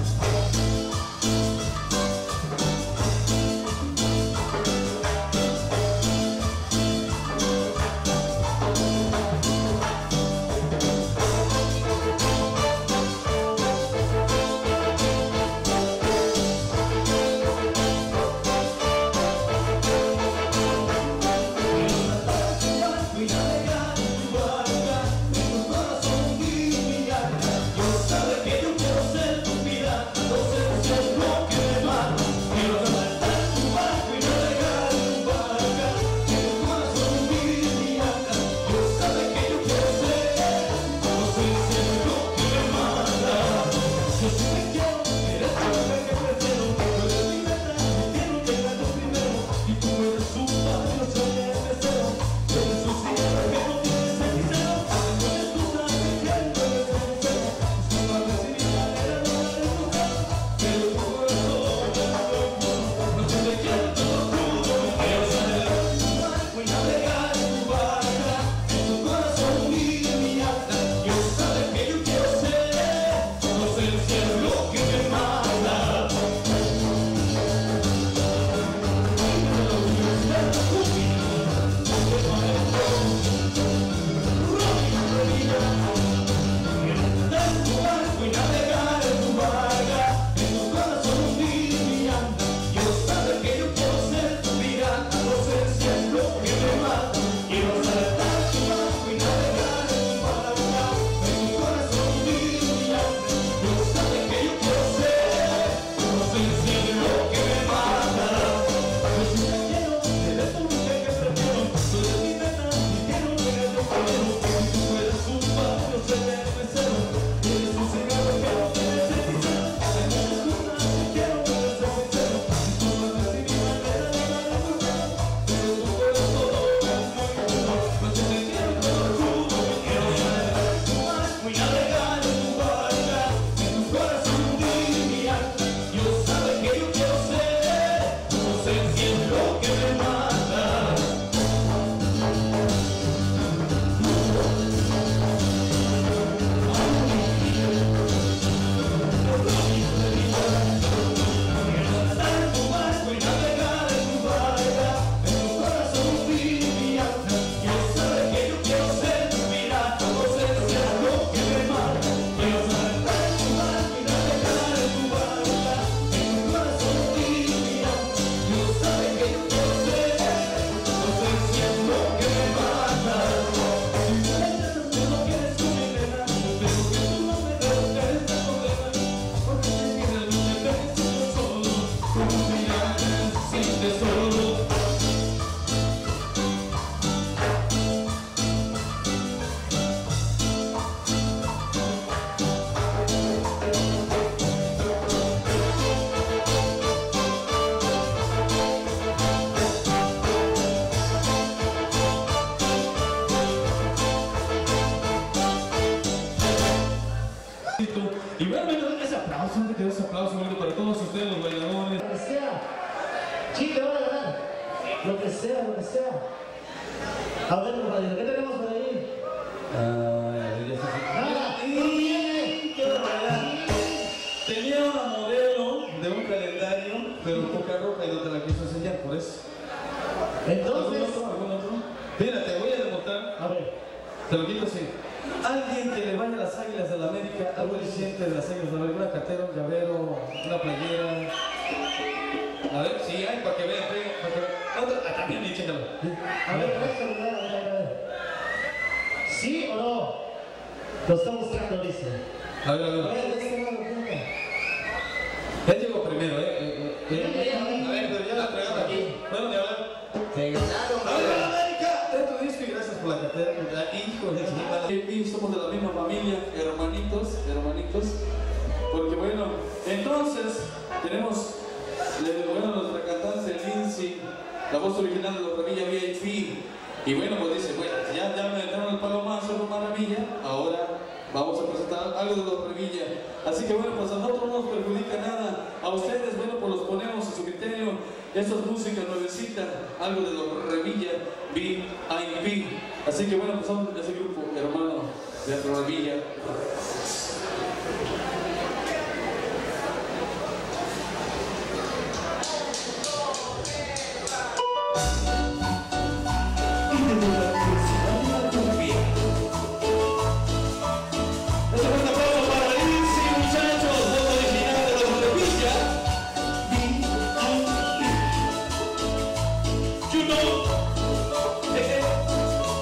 ustedes los bailadores. Lo que sea. Sí, te van a ganar. Lo que sea, lo que sea. A ver, compadre, ¿qué tenemos por ahí? Ay, ya se Nada. Y... ¡Qué barbaridad! Tenía una modelo de un calendario, pero poca roja y no te la quiso enseñar, por eso. Entonces... ¿Algún otro? ¿Algún otro? Mira, te voy a demostrar. A ver. Te lo quito así. Alguien que le vaya a las Águilas de la América, algo diciente de las Águilas de la América, una cartera, un llavero, una playera. A ver, sí, hay para que vean, para que vean. Otra, ah, también dichéndolo. A ver, a ver, a ver, a ver. ¿Sí o no? Lo está buscando, dice. A ver, a A ver. ver, de este lado, fíjate. Él llegó primero, eh. eh, eh. A ver, pero ya la fregaron aquí. Bueno, ni hablar. Se ganaron, ¡A ver, América! Dentro disco y gracias por la cartera. Hijo de su somos de la misma familia, hermanitos, hermanitos. Porque bueno, entonces tenemos, bueno, nuestra cantante Lindsay, la voz original de los Revilla V I P. Y bueno, pues dice, bueno, ya, ya me dieron el palomazo, los Maravilla, ahora vamos a presentar algo de los Revilla. Así que bueno, pues a nosotros no nos perjudica nada. A ustedes, bueno, pues los ponemos a su criterio. Esta es música nuevecita, algo de los Revilla V I P. Así que bueno, pues son ese grupo hermano de Revilla.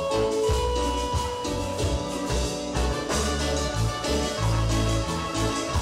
Thank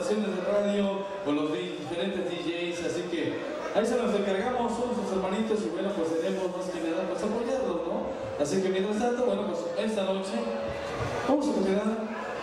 estaciones de radio, con los diferentes D Js, así que ahí se nos encargamos, somos sus hermanitos y bueno, pues tenemos más que nada pues apoyarlos, ¿no? Así que mientras tanto, bueno, pues esta noche vamos a continuar.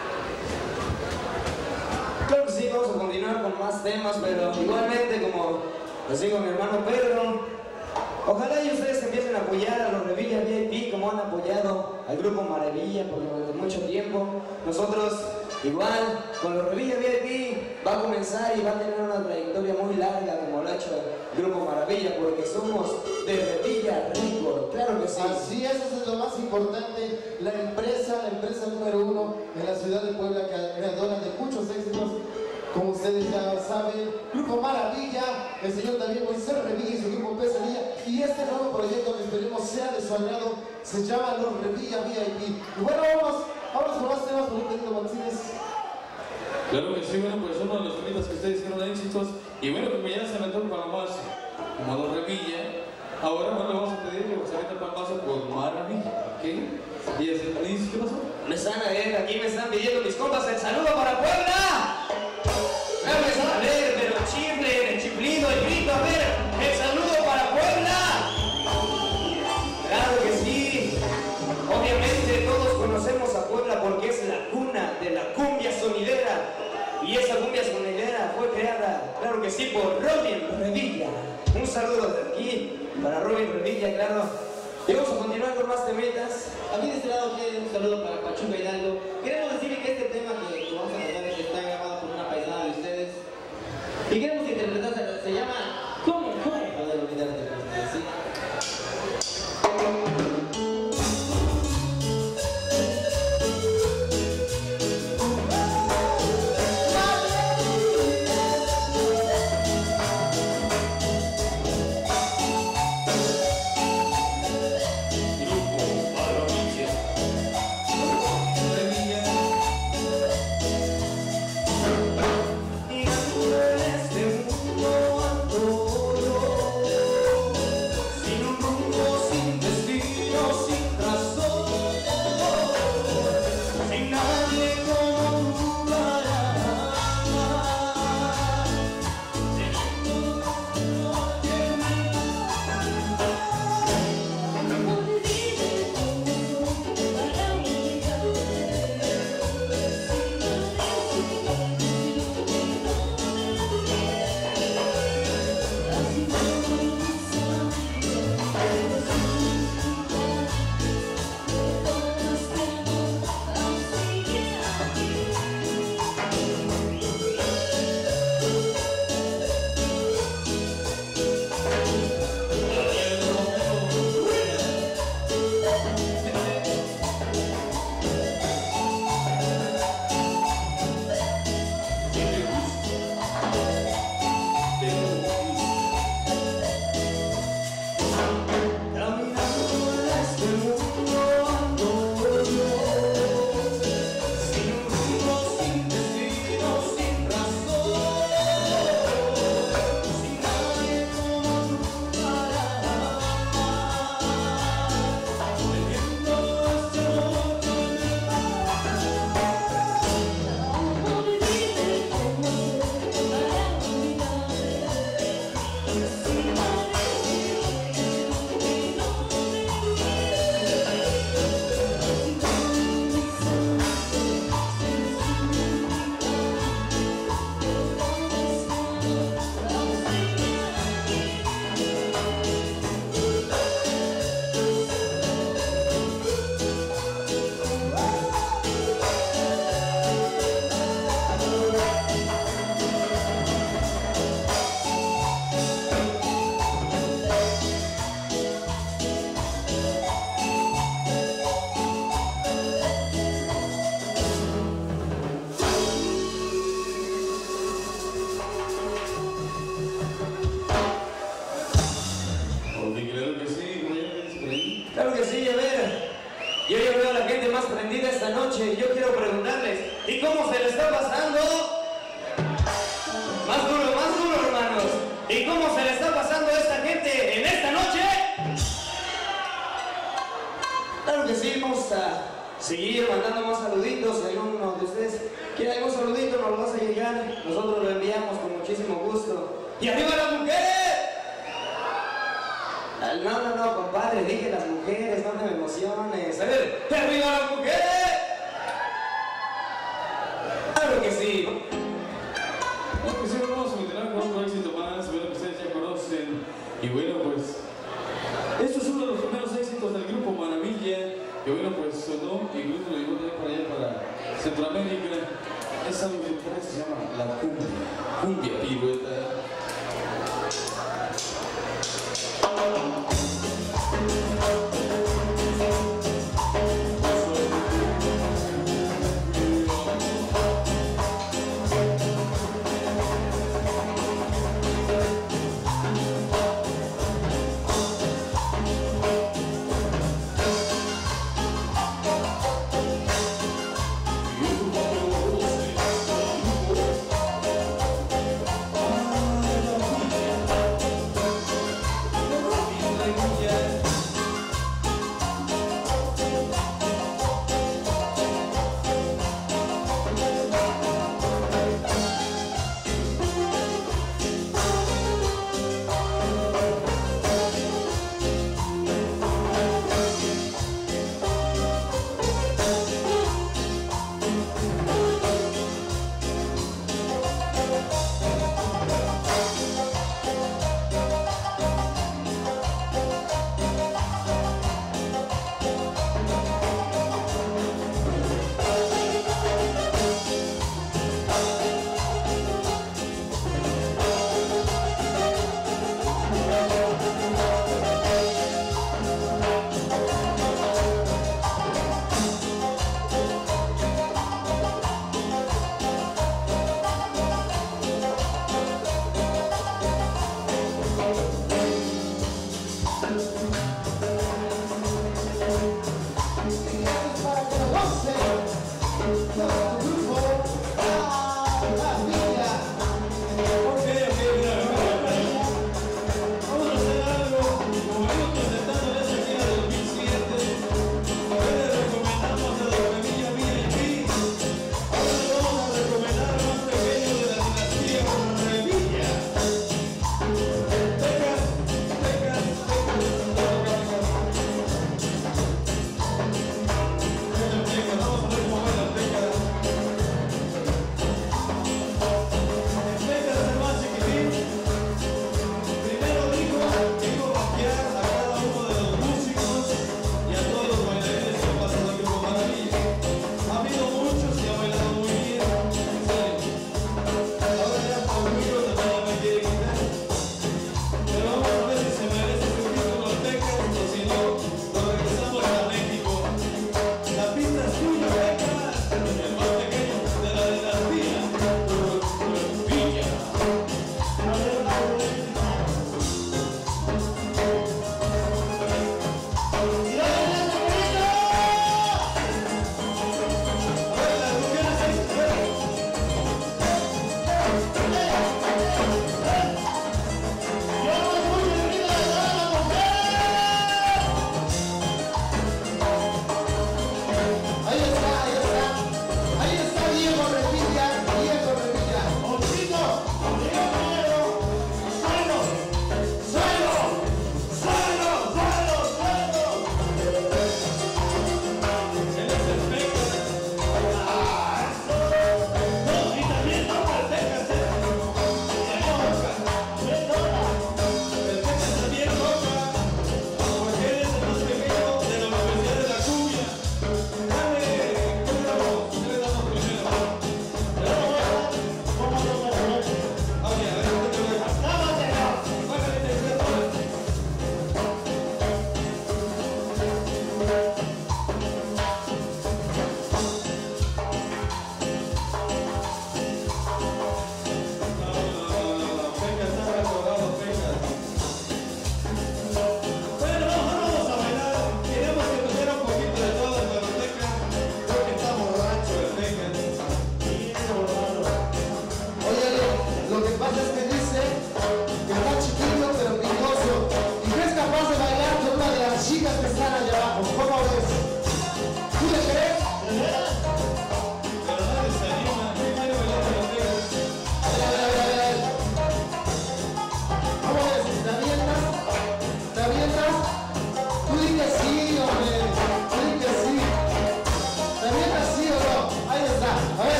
Claro que sí, vamos a continuar con más temas, pero igualmente, como les digo mi hermano Pedro, ojalá y ustedes empiecen a apoyar a los Revilla V I P como han apoyado al Grupo Maravilla por mucho tiempo. Nosotros, igual, con los Revilla V I P va a comenzar y va a tener una trayectoria muy larga como lo ha hecho el Grupo Maravilla, porque somos de Revilla Record, claro que sí. Así es, eso es lo más importante. La empresa, la empresa número uno en la ciudad de Puebla, creadora de muchos éxitos, como ustedes ya saben, Grupo Maravilla, el señor David Moisés Revilla y su grupo Pesadilla, y este nuevo proyecto que esperemos sea de su agrado, se llama Los Revilla V I P. Y bueno, vamos, vamos con más temas por un pedido, Martínez. Claro que sí, bueno, pues uno de los temitas que ustedes hicieron éxitos, y bueno, como ya se aventó el palomazo, como Don Revilla, ahora bueno, vamos a pedir que se avente el palomazo por Maravilla, ¿ok? Y el dice, ¿qué pasó? Me están a ver, aquí me están pidiendo mis compas el saludo para Puebla. A ver, pero chifle, el chiflido, el grito, a ver, el saludo para Puebla. Claro que sí. Obviamente todos conocemos a Puebla porque es la cuna de la cumbia sonidera. Y esa cumbia sonidera fue creada, claro que sí, por Robin Revilla. Un saludo de aquí para Robin Revilla, claro. Y vamos a continuar con más temitas. Aquí de este lado quiero un saludo para Pachuca Hidalgo. Queremos decirle que este tema que, que vamos a tratar está grabado por una paisana de ustedes. Y queremos interpretar, se, se llama ¿Cómo? ¿Cómo? Poder olvidarte, ¿sí? Claro que sí, a ver. Yo ya veo a la gente más prendida esta noche y yo quiero preguntarles, ¿y cómo se le está pasando? Más duro, más duro, hermanos. ¿Y cómo se le está pasando a esta gente en esta noche? Claro que sí, vamos a seguir mandando más saluditos. Hay uno de ustedes ¿Quiere algún saludito? Nos lo vas a llegar. Nosotros lo enviamos con muchísimo gusto. ¡Y arriba las mujeres! No, no, no, compadre, dije las mujeres, no te emociones. A ver, ¡y arriba las mujeres! Claro que sí. Bueno, pues sí, vamos a continuar con otro éxito más, bueno, que ustedes ya conocen. Y bueno, pues, esto es uno de los primeros éxitos del grupo Maravilla. Que bueno, pues sonó y incluso lo llevó de para allá, para Centroamérica. Es algo que se llama la cumbia, cumbia pirueta.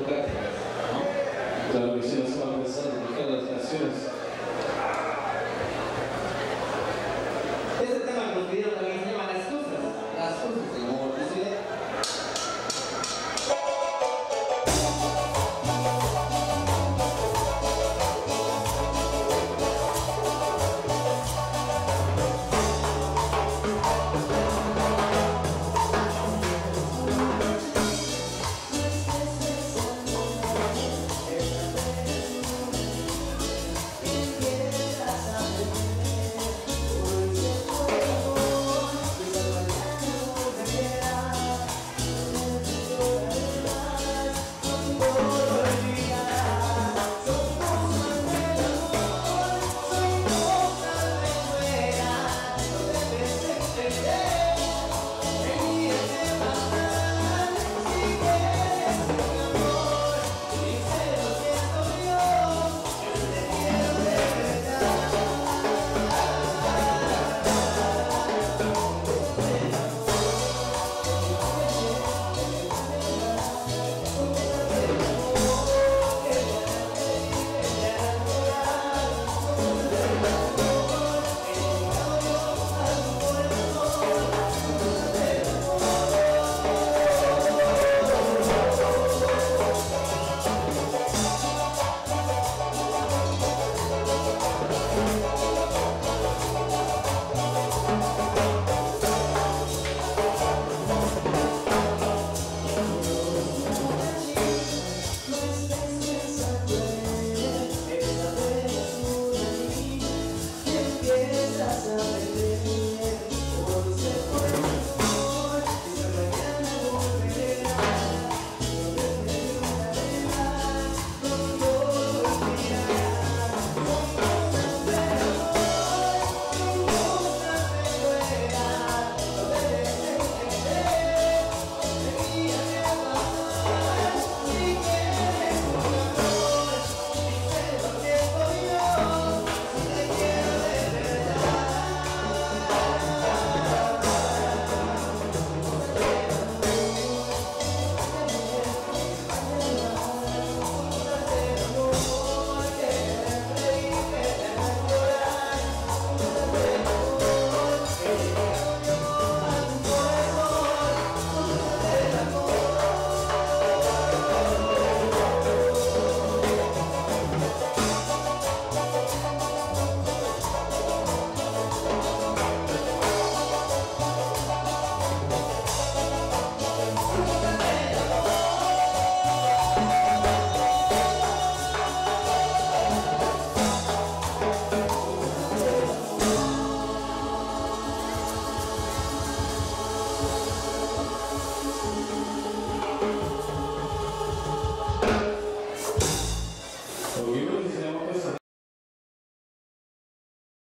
cátedra, ¿no? Claro que sí, nos hemos empezado a tocar las canciones